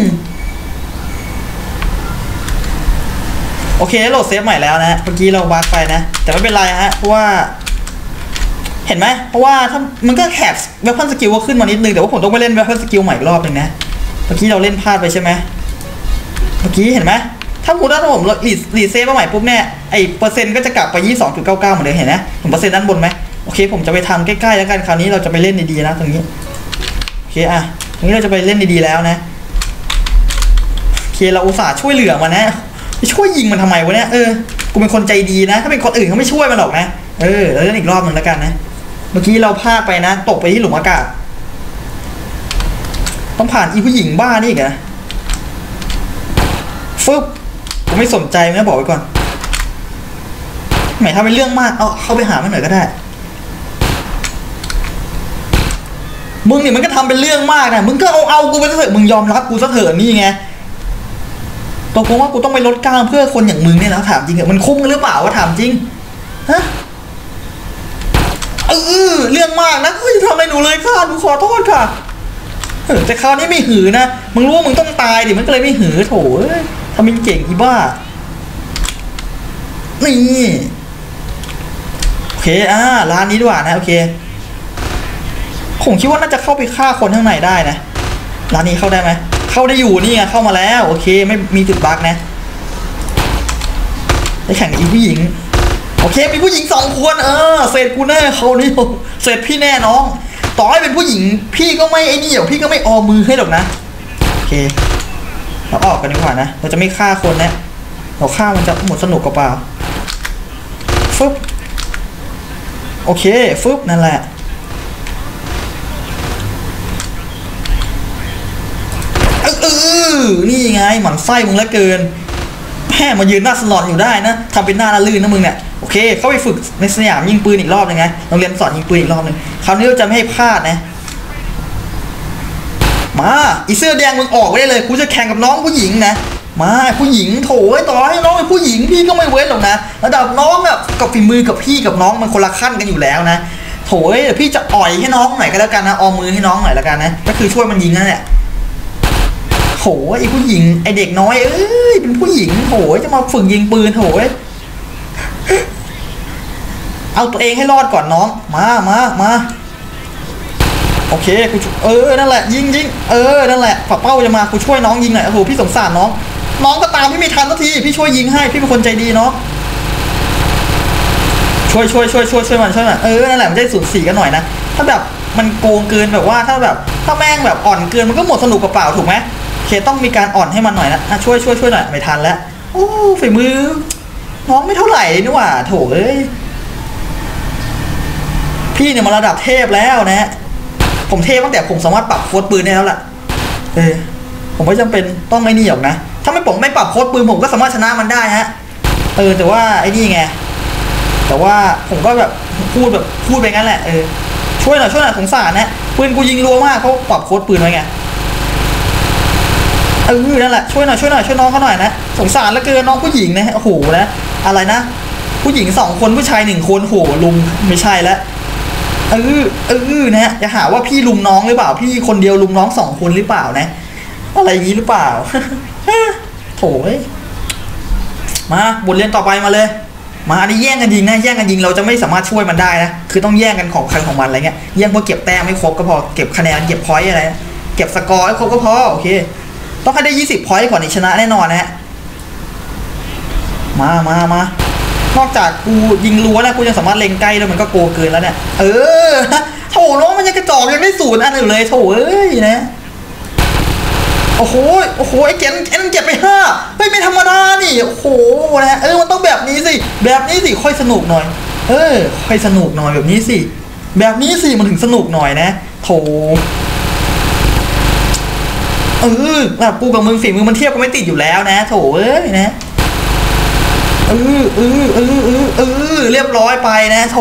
ๆโอเคโหลดเซฟใหม่แล้วนะเมื่อกี้เราบั๊กไปนะแต่ไม่เป็นไรฮะเพราะว่าเห็นไหมเพราะว่าถ้ามันก็แคปเวพอนสกิลก็ขึ้นมานิดนึงแต่ว่าผมต้องไปเล่นเวพอนสกิลใหม่อีกรอบนึงนะเมื่อกี้เราเล่นพลาดไปใช่ไหมเมื่อกี้เห็นไหมถ้าผมรีเซฟมาใหม่ปุ๊บเนี่ยไอเปอร์เซ็นต์ก็จะกลับไป 22.99 เหมือนเดิมเห็นไหมผมเปอร์เซ็นต์ด้านบนไหมโอเคผมจะไปทำใกล้ๆแล้วกันคราวนี้เราจะไปเล่นดีๆนะตรงนี้โอเคอ่ะตรงนี้เราจะไปเล่นดีๆแล้วนะโอเคเราอุตส่าห์ช่วยเหลือมันนะไปช่วยยิงมันทำไมวะเนี่ยกูเป็นคนใจดีนะถ้าเป็นคนอื่นเขาไม่ช่วยมันหรอกนะเราเล่นอีกรอบนึงแล้วกันนะเมื่อกี้เราพลาดไปนะตกไปที่หลุมอากาศต้องผ่านอีผู้หญิงบ้านี่อีกนะฟึบผมไม่สนใจนะบอกไว้ก่อนไหนถ้าเป็นเรื่องมากเอาเข้าไปหามันหน่อยก็ได้มึงเนี่ยมันก็ทำเป็นเรื่องมากนะมึงก็เอากูไปซะเถอะมึงยอมรับกูซะเถอะนี่ไงตกลงว่ากูต้องไปลดกล้ามเพื่อคนอย่างมึงเนี่ยนะถามจริงเหรอมันคุ้มกันหรือเปล่าวะถามจริงฮะเรื่องมากนะเฮ้ยทำอะไรหนูเลยค่ะหนูขอโทษค่ะแต่คราวนี้ไม่หือนะมึงรู้ว่ามึงต้องตายดิมันก็เลยไม่หือโถทำเป็นเก่งอีบ้านี่โอเคร้านนี้ดีกว่านะโอเคผมคิดว่าน่าจะเข้าไปฆ่าคนข้างในได้นะร้านนี้เข้าได้ไหมเข้าได้อยู่นี่ไงเข้ามาแล้วโอเคไม่มีจุดบั๊กนะได้แข่งกับอีผู้หญิงโอเคมีผู้หญิง2 คนเสร็จกูแน่เขานี่เสร็จพี่แน่น้องต่อให้เป็นผู้หญิงพี่ก็ไม่ไอ้นี่เดี๋ยวพี่ก็ไม่ออมือให้หรอกนะโอเคเราออกกันดีกว่านะเราจะไม่ฆ่าคนนะเราฆ่ามันจะหมดสนุกกับเปล่าฟึบโอเคฟึบนั่นแหละนี่ไงหมั่นไส้มึงแล้วเกินแม่มายืนหน้าสลอนอยู่ได้นะทำเป็นหน้าละลื่นนะมึงเนี่ยโอเคเข้าไปฝึกในสนามยิงปืนอีกรอบนึงไงโรงเรียนสอนยิงปืนอีกรอบนึงคราวนี้เราจะไม่ให้พลาดนะมาอีเสื้อแดงมึงออกไปได้เลยกูจะแข่งกับน้องผู้หญิงนะมาผู้หญิงโถต่อให้น้องเป็นผู้หญิงพี่ก็ไม่เว้นหรอกนะระดับน้องแบบกับฝีมือกับพี่กับน้องมันคนละขั้นกันอยู่แล้วนะโถเดี๋ยวพี่จะอ่อยให้น้องหน่อยก็แล้วกันนะออมือให้น้องหน่อยแล้วกันนะก็คือช่วยมันยิงนั่นแหละโหไอผู้หญิงไอเด็กน้อยเป็นผู้หญิงโหจะมาฝึกยิงปืนโหเอาตัวเองให้รอดก่อนน้องมาโอเคกูนั่นแหละยิงนั่นแหละฝ่าเป้าจะมากูช่วยน้องยิงหน่อยโอ้โหพี่สงสารน้องก็ตามพี่ไม่ทันสักทีพี่ช่วยยิงให้พี่เป็นคนใจดีเนาะช่วยมันนั่นแหละมันได้0-4กันหน่อยนะถ้าแบบมันโกงเกินแบบว่าถ้าแม่งแบบอ่อนเกินมันก็หมดสนุกเปล่าถูกไหมโอเคต้องมีการอ่อนให้มันหน่อยนะช่วยหน่อยไม่ทันแล้วโอ้ฝีมือน้องไม่เท่าไหร่นี่หว่าโถพี่เนี่ยมาระดับเทพแล้วนะผมเทพตั้งแต่ผมสามารถปรับโค้ดปืนได้แล้วล่ะผมไม่จำเป็นต้องไม่นี่หรอกนะถ้าไม่ปรับโค้ดปืนผมก็สามารถชนะมันได้ฮะแต่ว่าไอ้นี่ไงแต่ว่าผมก็แบบพูดไปงั้นแหละช่วยหน่อยสงสารนะปืนกูยิงรัวมากเขาปรับโค้ดปืนไว้ไงนั่นแหละช่วยน้องเขาหน่อยนะสงสารแล้วเกินน้องผู้หญิงนะโอ้โหนะอะไรนะผู้หญิง2 คนผู้ชาย1 คนโหลุมไม่ใช่แล้วนะจะหาว่าพี่ลุมน้องหรือเปล่าพี่คนเดียวลุมน้อง2 คนหรือเปล่านะอะไรอย่างนี้หรือเปล่า โถ่มาบทเรียนต่อไปมาเลยมาอันนี้แย่งกันยิงนะแย่งกันยิงเราจะไม่สามารถช่วยมันได้นะคือต้องแย่งกันของใครของมันอะไรเงี้ยแย่งเพื่อเก็บแต้มให้ครบก็พอเก็บคะแนนเก็บพอยต์อะไรเก็บสกอร์ให้ครบก็พอโอเคต้องให้ได้20 พอยต์ก่อนชนะแน่นอนนะฮะมานอกจากกูยิงรั้วแล้วกูยังสามารถเล็งใกล้แล้วมันก็โกเกินแล้วเนี่ยโถน้องมันยังกระจอกยังได้0 อันอยู่เลยโถนะโอ้โหไอ้เก็บไป5ไม่ธรรมดานี่โอ้โหนะมันต้องแบบนี้สิค่อยสนุกหน่อยค่อยสนุกหน่อยแบบนี้สิมันถึงสนุกหน่อยนะโถแบบกูกับมึงฝีมือมันเทียบกันไม่ติดอยู่แล้วนะโถนะเรียบร้อยไปนะโถ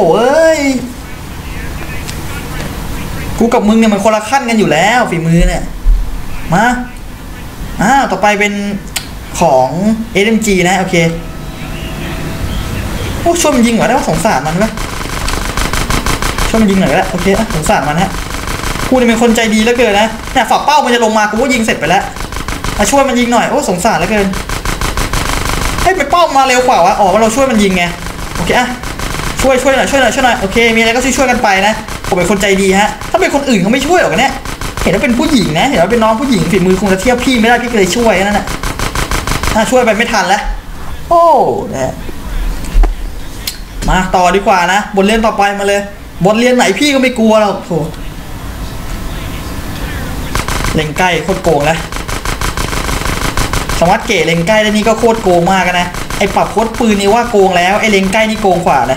กูกับมึงเนี่ยมันคนละขั้นกันอยู่แล้วฝีมือเนี่ยมาต่อไปเป็นของ SMG นะโอเคโอ้ช่วยมันยิงหน่อยได้ว่าสงสารมันไหมช่วยมันยิงหน่อยก็ได้โอเคสงสารมันฮะกูเนี่ยเป็นคนใจดีเหลือเกินนะเนี่ยฝักเป้ามันจะลงมากูก็ยิงเสร็จไปแล้วมาช่วยมันยิงหน่อยโอ้สงสารเหลือเกินให้ไปเป้ามาเร็วกว่าวะว่าเราช่วยมันยิงไงโอเคช่วยหน่อยโอเคมีอะไรก็ช่วยกันไปนะผมเป็นคนใจดีฮะถ้าเป็นคนอื่นเขาไม่ช่วยหรอกเนี่ยเห็นว่าเป็นผู้หญิงนะเห็นว่าเป็นน้องผู้หญิงฝีมือคงจะเทียบพี่ไม่ได้พี่เลยช่วยนั่นแหละช่วยไปไม่ทันแล้วโอ้เนี่ยมาต่อดีกว่านะบทเรียนต่อไปมาเลยบทเรียนไหนพี่ก็ไม่กลัวหรอกโถเล็งใกล้โคตรโกงแล้วสามารถเก๋เล็งใกล้ได้นี่ก็โคตรโกงมากนะไอปรับโคตรปืนนี่ว่าโกงแล้วไอเล็งใกล้นี่โกงกว่านะ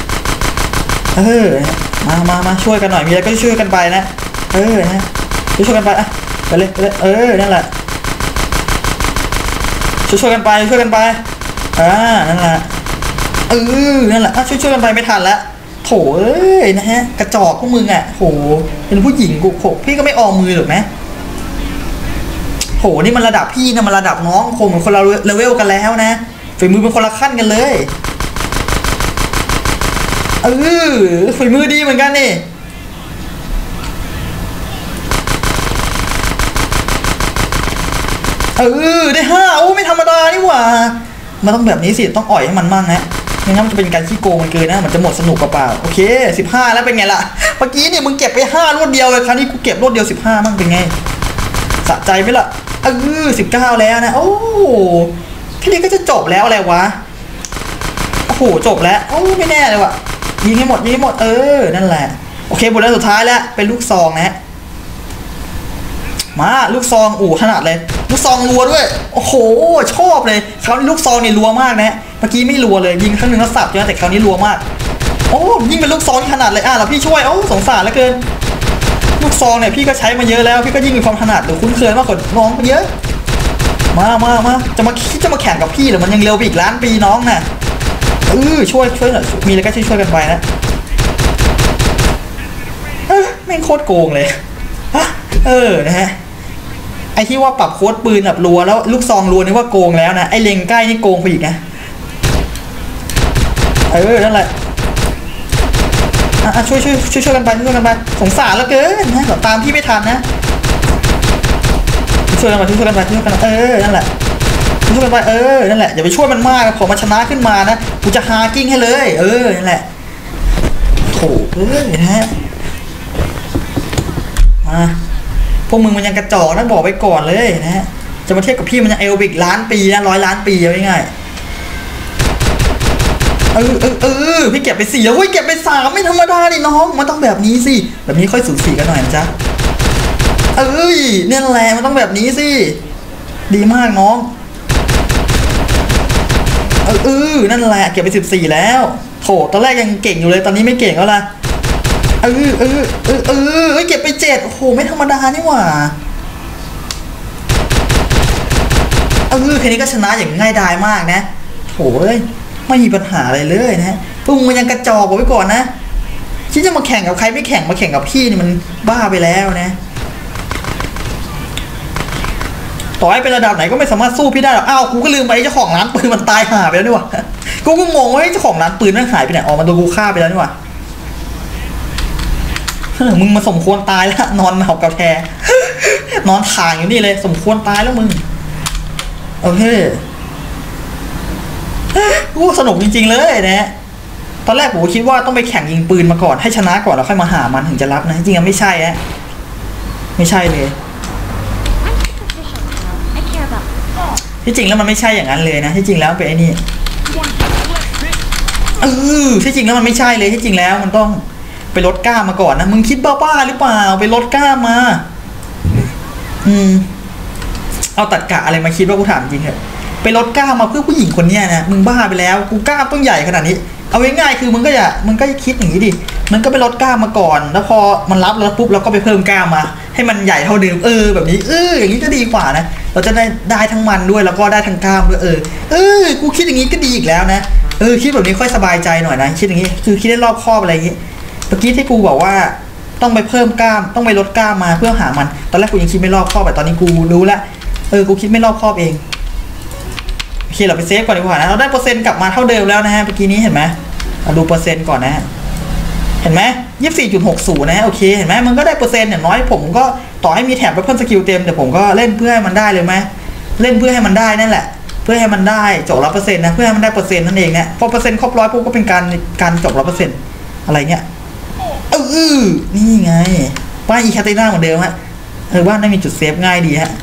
มาช่วยกันหน่อยมีอะไรก็ช่วยกันไปนะนะช่วยกันไปไปเลยนั่นแหละช่วยกันไปนั่นแหละนั่นแหละช่วยกันไปไม่ทันแล้วโถนะฮะกระจอกพวกมึงโหเป็นผู้หญิงกูโขพี่ก็ไม่ออมมือหรอกนะโหนี่มันระดับพี่นะมันระดับน้องคงเหมือนคนเราเลเวลกันแล้วนะฝีมือเป็นคนละขั้นกันเลยฝีมือดีเหมือนกันนี่ได้5โอ้ไม่ธรรมดานี่หว่ามันต้องแบบนี้สิต้องอ่อยให้มันมั่งนะไม่งั้นมันจะเป็นการขี้โกงมันเกินนะมันจะหมดสนุกเปล่าโอเค15แล้วเป็นไงล่ะเมื่อกี้นี่มึงเก็บไป5รวดเดียวเลยครั้งนี้กูเก็บรวดเดียว15มั่งเป็นไงสะใจไหมล่ะ19แล้วนะโอ้แค่นี้ก็จะจบแล้วอะไรวะโอ้โหจบแล้วโอ้ไม่แน่เลยว่ะยิงให้หมดนั่นแหละโอเคบทเรียนสุดท้ายแล้วเป็นลูกซองนะมาลูกซองถนัดเลยลูกซองรัวด้วยโอ้โหชอบเลยคราวนี้ลูกซองนี่รัวมากนะเมื่อกี้ไม่รัวเลยยิงครั้งนึงแล้วสับเยอะแต่คราวนี้รัวมากโอ้ยิ่งเป็นลูกซองที่ถนัดเลยเราพี่ช่วยสงสารเหลือเกินลูกซองเนี่ยพี่ก็ใช้มาเยอะแล้วพี่ก็ยิ่งมีความถนัดหรือคุ้นเคยมากกว่าน้องเยอะมาจะมาแข่งกับพี่หรือมันยังเร็วไปอีกล้านปีน้องน่ะช่วยหน่อยมีอะไรก็ช่วยกันไปนะแม่งโคตรโกงเลยนะฮะไอที่ว่าปรับโค้ดปืนแบบรัวแล้วลูกซองรัวนี่ว่าโกงแล้วนะไอเล็งใกล้นี่โกงไปอีกนะนั่นแหละช่วยกันไปสงสารแล้วเกินนะตามพี่ไม่ทันนะช่วยกันไปนั่นแหละช่วยกันไปนั่นแหละอย่าไปช่วยมันมากขอมันชนะขึ้นมานะกูจะฮากิ้งให้เลยนั่นแหละโถนะฮะมาพวกมึงมันยังกระจอกนะบอกไว้ก่อนเลยนะฮะจะมาเทียบกับพี่มันยังเอลบิกล้านปีนะ100 ล้านปีเอาง่ายพี่เก็บไป4แล้วเก็บไป3ไม่ธรรมดาดิน้องมันต้องแบบนี้สิแบบนี้ค่อยสูสีกันหน่อยนะจ๊ะเนี่ยแหละมันต้องแบบนี้สิดีมากน้องนั่นแหละเก็บไป14แล้วโถตอนแรกยังเก่งอยู่เลยตอนนี้ไม่เก่งแล้วล่ะเก็บไป7โอ้โหไม่ธรรมดานี่หว่าแค่นี้ก็ชนะอย่างง่ายดายมากนะโถไม่มีปัญหาอะไรเลยนะพวกมึงมันยังกระจอกไว้ก่อนนะคิดจะมาแข่งกับใครไม่แข่งมาแข่งกับพี่นี่มันบ้าไปแล้วนะต่อให้เป็นระดับไหนก็ไม่สามารถสู้พี่ได้หรอกกูก็ลืมไปเจ้าของร้านปืนมันตายห่าไปแล้วนี่หว่ากูก็งงว่าเจ้าของร้านปืนมันหายไปไหนมันโดนกูฆ่าไปแล้วนี่หว่ามึงมาสมควรตายแล้วนอนหอบกับแทนอนถ่างอยู่นี่เลยสมควรตายแล้วมึงโอเคกูสนุกจริงๆเลยนะตอนแรกผมคิดว่าต้องไปแข่งยิงปืนมาก่อนให้ชนะก่อนแล้วค่อยมาหามันถึงจะรับนะจริงๆไม่ใช่ฮะไม่ใช่เลยที่จริงแล้วมันไม่ใช่อย่างนั้นเลยนะที่จริงแล้วเป็นไอ้นี่ที่จริงแล้วมันไม่ใช่เลยที่จริงแล้วมันต้องไปลดกล้ามมาก่อนนะมึงคิดบ้าๆหรือเปล่าไปลดกล้ามมาเอาตัดกะอะไรมาคิดว่ากูถามจริงเหรอไปลดกล้ามมาเพื่อผู้หญิงคนนี้นะมึงบ้าไปแล้วกูกล้ามต้องใหญ่ขนาดนี้เอาง่ายๆคือมึงก็คิดอย่างนี้ดิมันก็ไปลดกล้ามมาก่อนแล้วพอมันรับแล้วปุ๊บเราก็ไปเพิ่มกล้ามมาให้มันใหญ่เท่าเดิมแบบนี้อย่างนี้ก็ดีกว่านะเราจะได้ทั้งมันด้วยแล้วก็ได้ทั้งกล้ามด้วยกูคิดอย่างนี้ก็ดีอีกแล้วนะคิดแบบนี้ค่อยสบายใจหน่อยนะคิดอย่างนี้คือคิดได้รอบคอบอะไรอย่างนี้เมื่อกี้ที่กูบอกว่าต้องไปเพิ่มกล้ามต้องไปลดกล้ามมาเพื่อหามันตอนแรกกูยังคิดไม่รอบคอบแต่ตอนนี้กูรู้แล้วกูคิดไม่รอบคอบเองโอเคเราไปเซฟก่อนดีกว่านะเราได้เปอร์เซ็นต์กลับมาเท่าเดิมแล้วนะฮะเมื่อกี้นี้เห็นไหมดูเปอร์เซ็นต์ก่อนนะฮะเห็นไหม24.60นะฮะโอเคเห็นไหมมันก็ได้เปอร์เซ็นต์อย่างน้อยผมก็ต่อให้มีแถบเพิ่มสกิลเต็มแต่ผมก็เล่นเพื่อให้มันได้เลยไหมเล่นเพื่อให้มันได้นั่นแหละเพื่อให้มันได้จบ100%นะเพื่อให้มันได้เปอร์เซ็นต์นั่นเองนะพอเปอร์เซ็นต์ครบ100ปุ๊บก็เป็นการจบ100%อะไรเงี้ยนี่ไงบ้านอีแคตติน่าเหมือนเดิมฮะบ้านได้มีจุดเซฟง่ายดีฮะ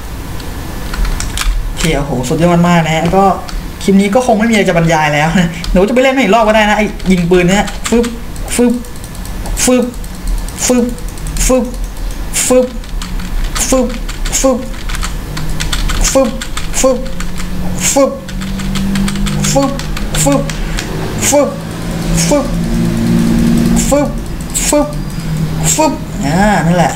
โอเคโอ้โหสุดยอดมากนะฮะก็คลิปนี้ก็คงไม่มีอะไรจะบรรยายแล้วนะหนูจะไปเล่นให้อีกรอบก็ได้นะไอ้ยิงปืนเนี่ยฟึบฟึบฟึบฟึบฟึบฟึบฟึบฟึบฟึบฟึบฟึบฟึบฟึบฟึบฟึบฟึบฟึบฟึบนั่นแหละ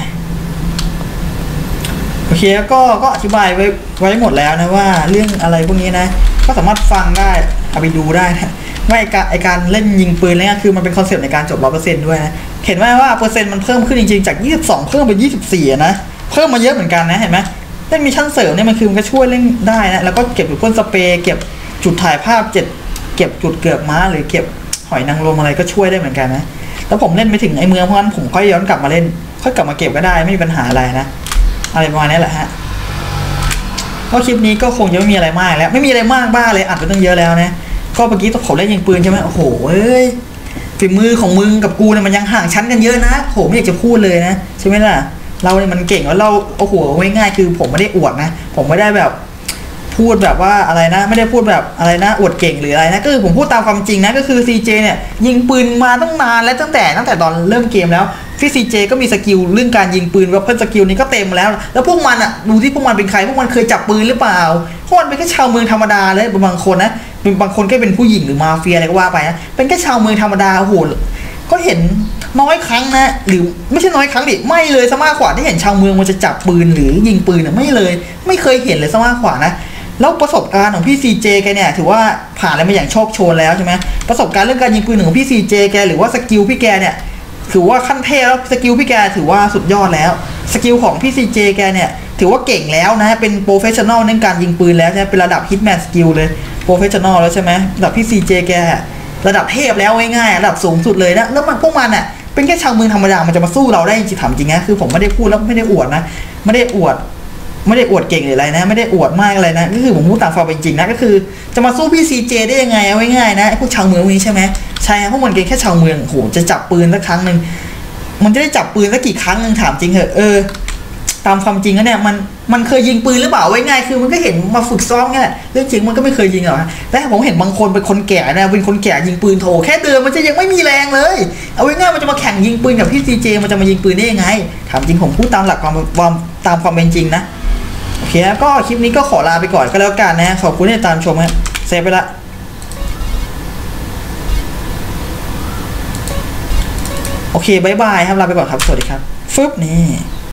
โอเคก็อธิบายไว้หมดแล้วนะว่าเรื่องอะไรพวกนี้นะก็สามารถฟังได้เอาไปดูได้นะว่าไอการเล่นยิงปืนเนี่ยคือมันเป็นคอนเซปต์ในการจบ100%ด้วยนะเห็นไหมว่าเปอร์เซ็นต์มันเพิ่มขึ้นจริงๆจาก22เพิ่มเป็น24นะเพิ่มมาเยอะเหมือนกันนะเห็นไหมเล่นมิชชั่นเสริมเนี่ยมันคือมันก็ช่วยเล่นได้นะแล้วก็เก็บจุดพ่นสเปรย์เก็บจุดถ่ายภาพเก็บจุดเกือกม้าหรือเก็บหอยนางรมอะไรก็ช่วยได้เหมือนกันนะแล้วผมเล่นไปถึงไอเมืองเพราะงั้นผมค่อยย้อนกลับมาเล่นค่อยกลับมาเก็บก็ได้ไม่มีปัญหาอะไรนะอะไรประมาณนี้แหละฮะก็คลิปนี้ก็คงจะไม่มีอะไรมากแล้วไม่มีอะไรมากบ้าเลยอัดไปตั้งเยอะแล้วนะก็เมื่อกี้ต้องขอเล่นยิงปืนใช่ไหมโอ้โหฝีมือของมึงกับกูเนี่ยมันยังห่างชั้นกันเยอะนะโหไม่อยากจะพูดเลยนะใช่ไหมล่ะเราเนี่ยมันเก่งแล้วเราโอ้โหง่ายๆคือผมไม่ได้อวดนะผมไม่ได้แบบพูดแบบว่าอะไรนะไม่ได้พูดแบบอะไรนะอวดเก่งหรืออะไรนะก็คือผมพูดตามความจริงนะก็คือ CJ เนี่ยยิงปืนมาตั้งนานแล้วตั้งแต่ตอนเริ่มเกมแล้วพี่ CJ ก็มีสกิลเรื่องการยิงปืนว่าเพิ่มสกิลนี้ก็เต็มแล้วพวกมันอ่ะดูที่พวกมันเป็นใครพวกมันเคยจับปืนหรือเปล่าพวกมันเป็นแค่ชาวเมืองธรรมดาเลยบางคนนะบางคนก็เป็นผู้หญิงหรือมาเฟียอะไรก็ว่าไปนะเป็นแค่ชาวเมืองธรรมดาโอ้โหก็เห็นน้อยครั้งนะหรือไม่ใช่น้อยครั้งดิไม่เลยซะมากกว่าที่เห็นชาวเมืองมันจะจับปืนหรือยิงปืนนะไม่เคยเห็นเลยซะมากกว่านะแล้วประสบการณ์ของพี่ CJ แกเนี่ยถือว่าผ่านอะไรมาอย่างโชคโชนแล้วใช่ไหมประสบการณ์เรื่องการยิงปืนของพี่ CJ แกหรือว่าสกิลพี่แกเนี่ยถือว่าขั้นเทพแล้วสกิลพี่แกถือว่าสุดยอดแล้วสกิลของพี่ CJ แกเนี่ยถือว่าเก่งแล้วนะเป็นโปรเฟชชั่นอลในการยิงปืนแล้วใช่ไหมเป็นระดับฮิตแมนสกิลเลยโปรเฟชชั่นอลแล้วใช่ไหมระดับพี่ CJ แกระดับเทพแล้วง่ายๆระดับสูงสุดเลยนะแล้วพวกมันอ่ะเป็นแค่ชาวเมืองธรรมดามันจะมาสู้เราได้จริงๆถามจริงนะคือผมไม่ได้พูดแล้วไม่ได้อวดนะไม่ได้อวดเก่งหรืออะไรนะไม่ได้อวดมากอะไรนะก็คือผมพูดตามความเป็นจริงนะก็คือจะมาสู้พี่ CJ ได้ยังไงเอาง่ายๆนะพวกชาวเมืองพวกนี้ใช่ไหมใช่พวกมันเก่งแค่ชาวเมืองโหจะจับปืนสักครั้งหนึ่งมันจะได้จับปืนสักกี่ครั้งนึงถามจริงเหอะตามความจริงแล้วเนี่ยมันเคยยิงปืนหรือเปล่าไว้ง่ายคือมันก็เห็นมาฝึกซ้อมไงเรื่องจริงมันก็ไม่เคยยิงหรอกแต่ผมเห็นบางคนเป็นคนแก่นะเป็นคนแก่ยิงปืนโถแค่เดินมันจะยังไม่มีแรงเลยเอาไว้ง่ายมันจะมาแข่งยิงปืนกับพี่ CJ มันจะมายิงปืนได้ยังไงถามจริงผมพูดตามหลักความตามความเป็นจริงนะโอเคก็คลิปนี้ก็ขอลาไปก่อนก็แล้วกันนะขอบคุณที่ตามชมฮะเซฟไปละโอเคบายบายครับลาไปก่อนครับสวัสดีครับฟึบนี่